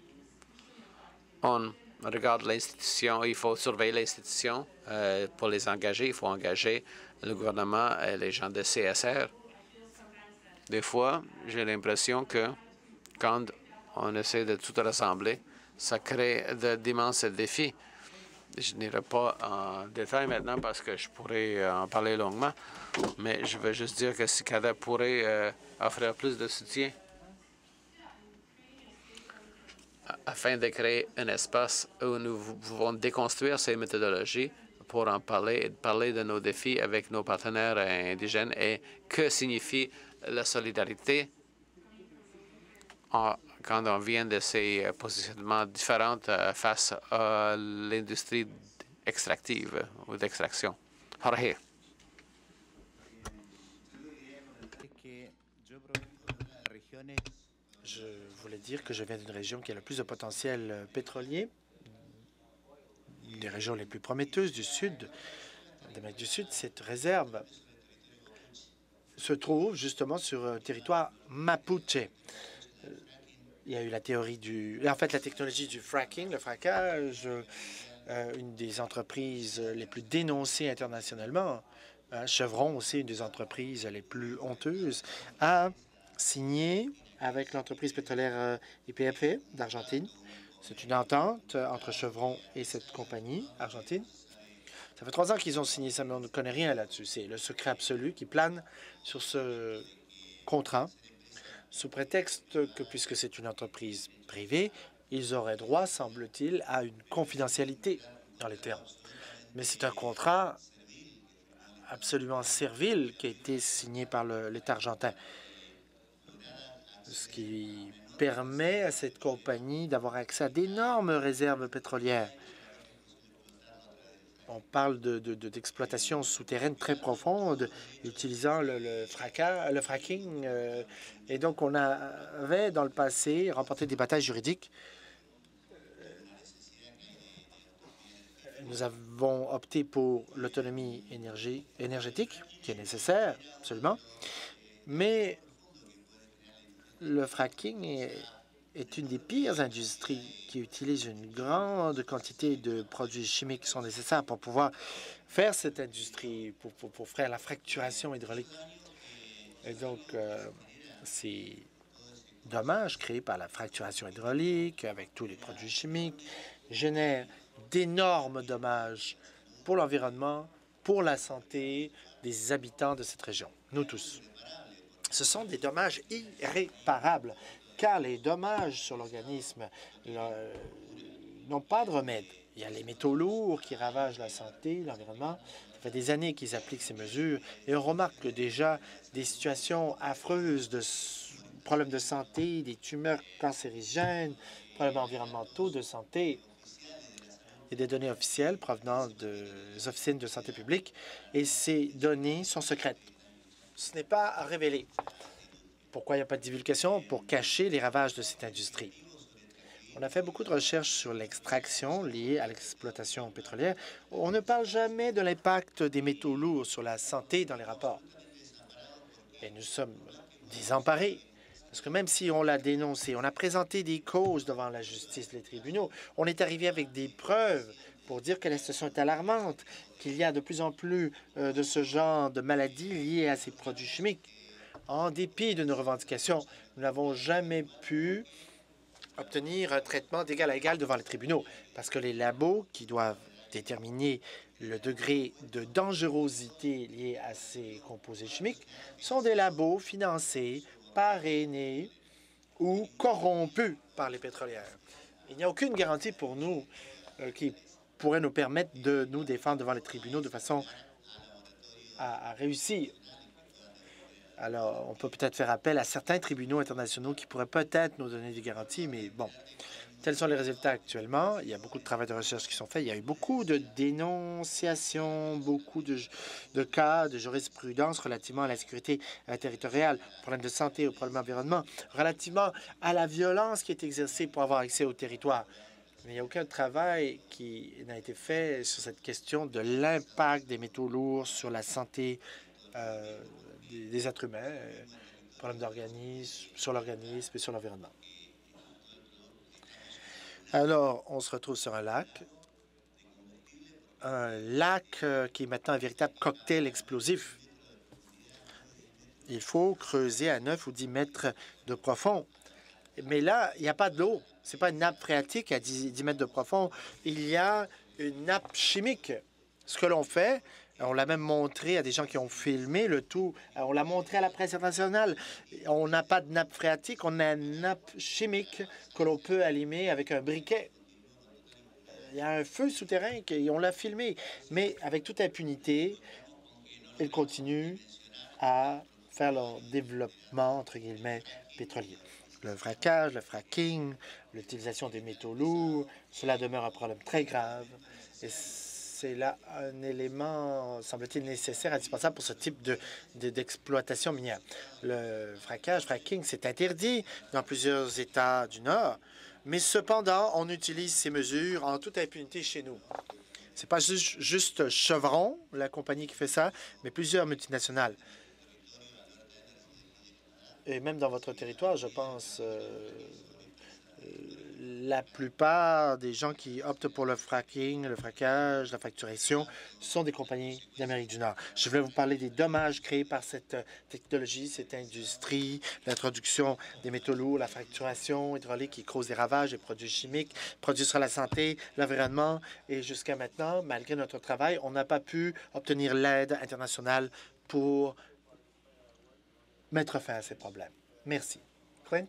on regarde l'institution, il faut surveiller l'institution pour les engager. Il faut engager le gouvernement et les gens de CSR. Des fois, j'ai l'impression que quand on essaie de tout rassembler, ça crée d'immenses défis. Je n'irai pas en détail maintenant parce que je pourrais en parler longuement, mais je veux juste dire que Cicada pourrait offrir plus de soutien afin de créer un espace où nous pouvons déconstruire ces méthodologies pour en parler et parler de nos défis avec nos partenaires indigènes et que signifie la solidarité quand on vient de ces positionnements différents face à l'industrie extractive ou d'extraction. Jorge. Je voulais dire que je viens d'une région qui a le plus de potentiel pétrolier, une des régions les plus prometteuses du sud, d'Amérique du Sud. Cette réserve se trouve justement sur un territoire mapuche. Il y a eu la théorie la technologie du fracking, le frackage, une des entreprises les plus dénoncées internationalement. Chevron aussi, une des entreprises les plus honteuses, a signé avec l'entreprise pétrolière YPF d'Argentine. C'est une entente entre Chevron et cette compagnie argentine. Ça fait 3 ans qu'ils ont signé ça, mais on ne connaît rien là-dessus. C'est le secret absolu qui plane sur ce contrat, sous prétexte que, puisque c'est une entreprise privée, ils auraient droit, semble-t-il, à une confidentialité dans les termes. Mais c'est un contrat absolument servile qui a été signé par l'État argentin, ce qui permet à cette compagnie d'avoir accès à d'énormes réserves pétrolières. On parle d'exploitation souterraine très profonde utilisant le fracking. Et donc, on avait dans le passé remporté des batailles juridiques. Nous avons opté pour l'autonomie énergétique, qui est nécessaire, absolument. Mais le fracking est une des pires industries qui utilise une grande quantité de produits chimiques qui sont nécessaires pour pouvoir faire cette industrie, pour faire la fracturation hydraulique. Et donc, ces dommages créés par la fracturation hydraulique, avec tous les produits chimiques, génèrent d'énormes dommages pour l'environnement, pour la santé des habitants de cette région, nous tous. Ce sont des dommages irréparables, car les dommages sur l'organisme n'ont pas de remède. Il y a les métaux lourds qui ravagent la santé, l'environnement. Ça fait des années qu'ils appliquent ces mesures et on remarque déjà des situations affreuses de problèmes de santé, des tumeurs cancérigènes, problèmes environnementaux de santé. Il y a des données officielles provenant des officines de santé publique et ces données sont secrètes. Ce n'est pas à révéler. Pourquoi il n'y a pas de divulgation? Pour cacher les ravages de cette industrie. On a fait beaucoup de recherches sur l'extraction liée à l'exploitation pétrolière. On ne parle jamais de l'impact des métaux lourds sur la santé dans les rapports. Et nous sommes désemparés. Parce que même si on l'a dénoncé, on a présenté des causes devant la justice, les tribunaux, on est arrivé avec des preuves pour dire que la situation est alarmante, qu'il y a de plus en plus de ce genre de maladies liées à ces produits chimiques. En dépit de nos revendications, nous n'avons jamais pu obtenir un traitement d'égal à égal devant les tribunaux, parce que les labos qui doivent déterminer le degré de dangerosité lié à ces composés chimiques sont des labos financés, parrainés ou corrompus par les pétrolières. Il n'y a aucune garantie pour nous qui pourrait nous permettre de nous défendre devant les tribunaux de façon à réussir. Alors, on peut peut-être faire appel à certains tribunaux internationaux qui pourraient peut-être nous donner des garanties, mais bon, tels sont les résultats actuellement. Il y a beaucoup de travail de recherche qui sont faits. Il y a eu beaucoup de dénonciations, beaucoup de cas de jurisprudence relativement à la sécurité territoriale, aux problèmes de santé, aux problèmes d'environnement, relativement à la violence qui est exercée pour avoir accès au territoire. Mais il n'y a aucun travail qui n'a été fait sur cette question de l'impact des métaux lourds sur la santé des êtres humains, problèmes d'organisme, sur l'organisme et sur l'environnement. Alors, on se retrouve sur un lac qui est maintenant un véritable cocktail explosif. Il faut creuser à 9 ou 10 mètres de profond. Mais là, il n'y a pas d'eau. Ce n'est pas une nappe phréatique à 10 mètres de profond. Il y a une nappe chimique. Ce que l'on fait, on l'a même montré à des gens qui ont filmé le tout. On l'a montré à la presse internationale. On n'a pas de nappe phréatique, on a une nappe chimique que l'on peut allumer avec un briquet. Il y a un feu souterrain et on l'a filmé. Mais avec toute impunité, ils continuent à faire leur développement, entre guillemets, pétrolier. Le fracage, le fracking, l'utilisation des métaux lourds, cela demeure un problème très grave. Et c'est là un élément, semble-t-il, nécessaire, indispensable pour ce type d'exploitation minière. Le fracking, c'est interdit dans plusieurs États du Nord, mais cependant, on utilise ces mesures en toute impunité chez nous. Ce n'est pas juste Chevron, la compagnie qui fait ça, mais plusieurs multinationales. Et même dans votre territoire, je pense, la plupart des gens qui optent pour le fracking, le frackage, la fracturation, sont des compagnies d'Amérique du Nord. Je voulais vous parler des dommages créés par cette technologie, cette industrie, l'introduction des métaux lourds, la fracturation hydraulique qui cause des ravages, des produits chimiques, produits sur la santé, l'environnement. Et jusqu'à maintenant, malgré notre travail, on n'a pas pu obtenir l'aide internationale pour mettre fin à ces problèmes. Merci. Clint?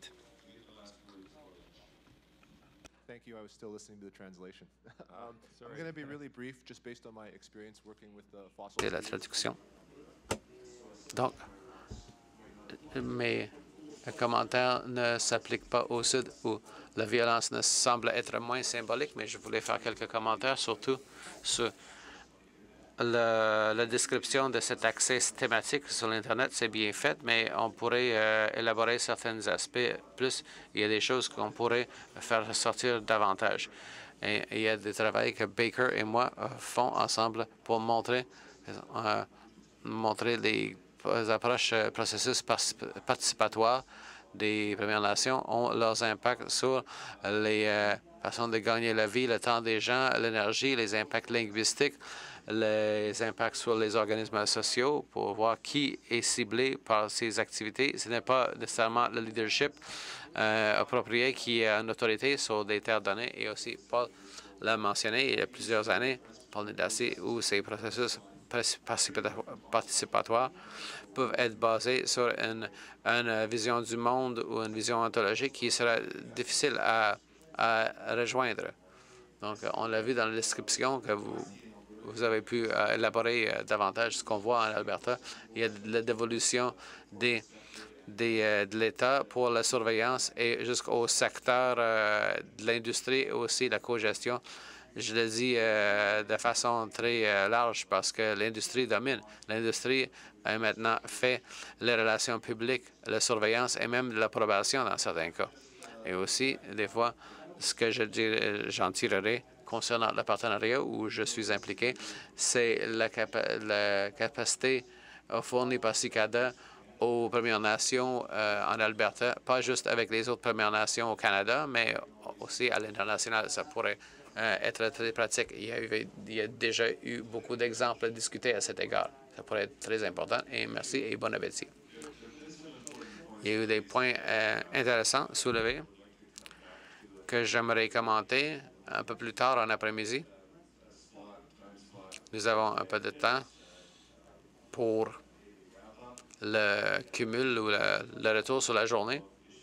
Thank you. I was still listening to the translation. I'm going to be really brief, just based on my experience working with the fossil. C'est la traduction. Donc, mes commentaires ne s'appliquent pas au Sud où la violence ne semble être moins symbolique, mais je voulais faire quelques commentaires, surtout sur la description de cet accès systématique sur l'Internet. C'est bien fait, mais on pourrait élaborer certains aspects plus. Il y a des choses qu'on pourrait faire ressortir davantage. Et il y a des travaux que Baker et moi font ensemble pour montrer les approches processus participatoires des Premières Nations ont leurs impacts sur les façons de gagner la vie, le temps des gens, l'énergie, les impacts linguistiques, les impacts sur les organismes sociaux pour voir qui est ciblé par ces activités. Ce n'est pas nécessairement le leadership approprié qui est en autorité sur des terres données. Et aussi, Paul l'a mentionné il y a plusieurs années, Paul Nedassi, où ces processus participatoires peuvent être basés sur une vision du monde ou une vision ontologique qui sera difficile à rejoindre. Donc, on l'a vu dans la description que vous avez pu élaborer davantage ce qu'on voit en Alberta. Il y a de la dévolution de l'État pour la surveillance et jusqu'au secteur de l'industrie et aussi la cogestion. Je le dis de façon très large parce que l'industrie domine. L'industrie a maintenant fait les relations publiques, la surveillance et même l'approbation dans certains cas. Et aussi, des fois, Ce que j'en tirerai concernant le partenariat où je suis impliqué, c'est la capacité fournie par Cicada aux Premières Nations en Alberta, pas juste avec les autres Premières Nations au Canada, mais aussi à l'international. Ça pourrait être très pratique. Il y a déjà eu beaucoup d'exemples à discuter à cet égard. Ça pourrait être très important. Et merci et bon appétit. Il y a eu des points intéressants soulevés que j'aimerais commenter un peu plus tard en après-midi. Nous avons un peu de temps pour le cumul ou le retour sur la journée.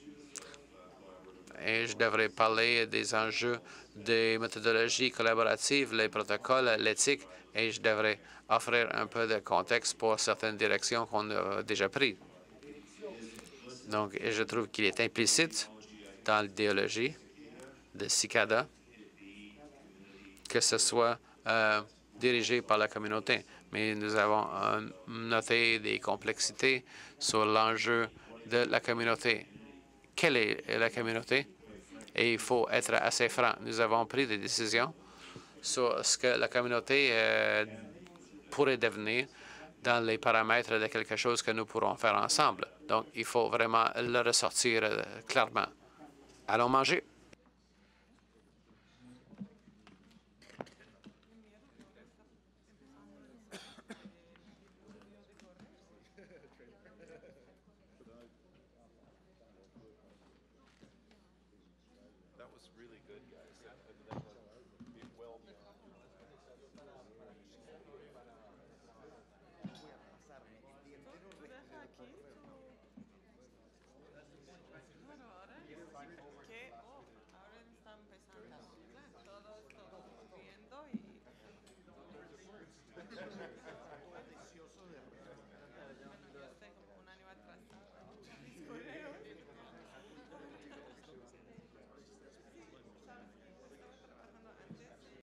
Et je devrais parler des enjeux des méthodologies collaboratives, les protocoles, l'éthique, et je devrais offrir un peu de contexte pour certaines directions qu'on a déjà prises. Donc, je trouve qu'il est implicite dans l'idéologie de Cicada que ce soit dirigé par la communauté. Mais nous avons noté des complexités sur l'enjeu de la communauté. Quelle est la communauté? Et il faut être assez franc. Nous avons pris des décisions sur ce que la communauté pourrait devenir dans les paramètres de quelque chose que nous pourrons faire ensemble. Donc, il faut vraiment le ressortir clairement. Allons manger.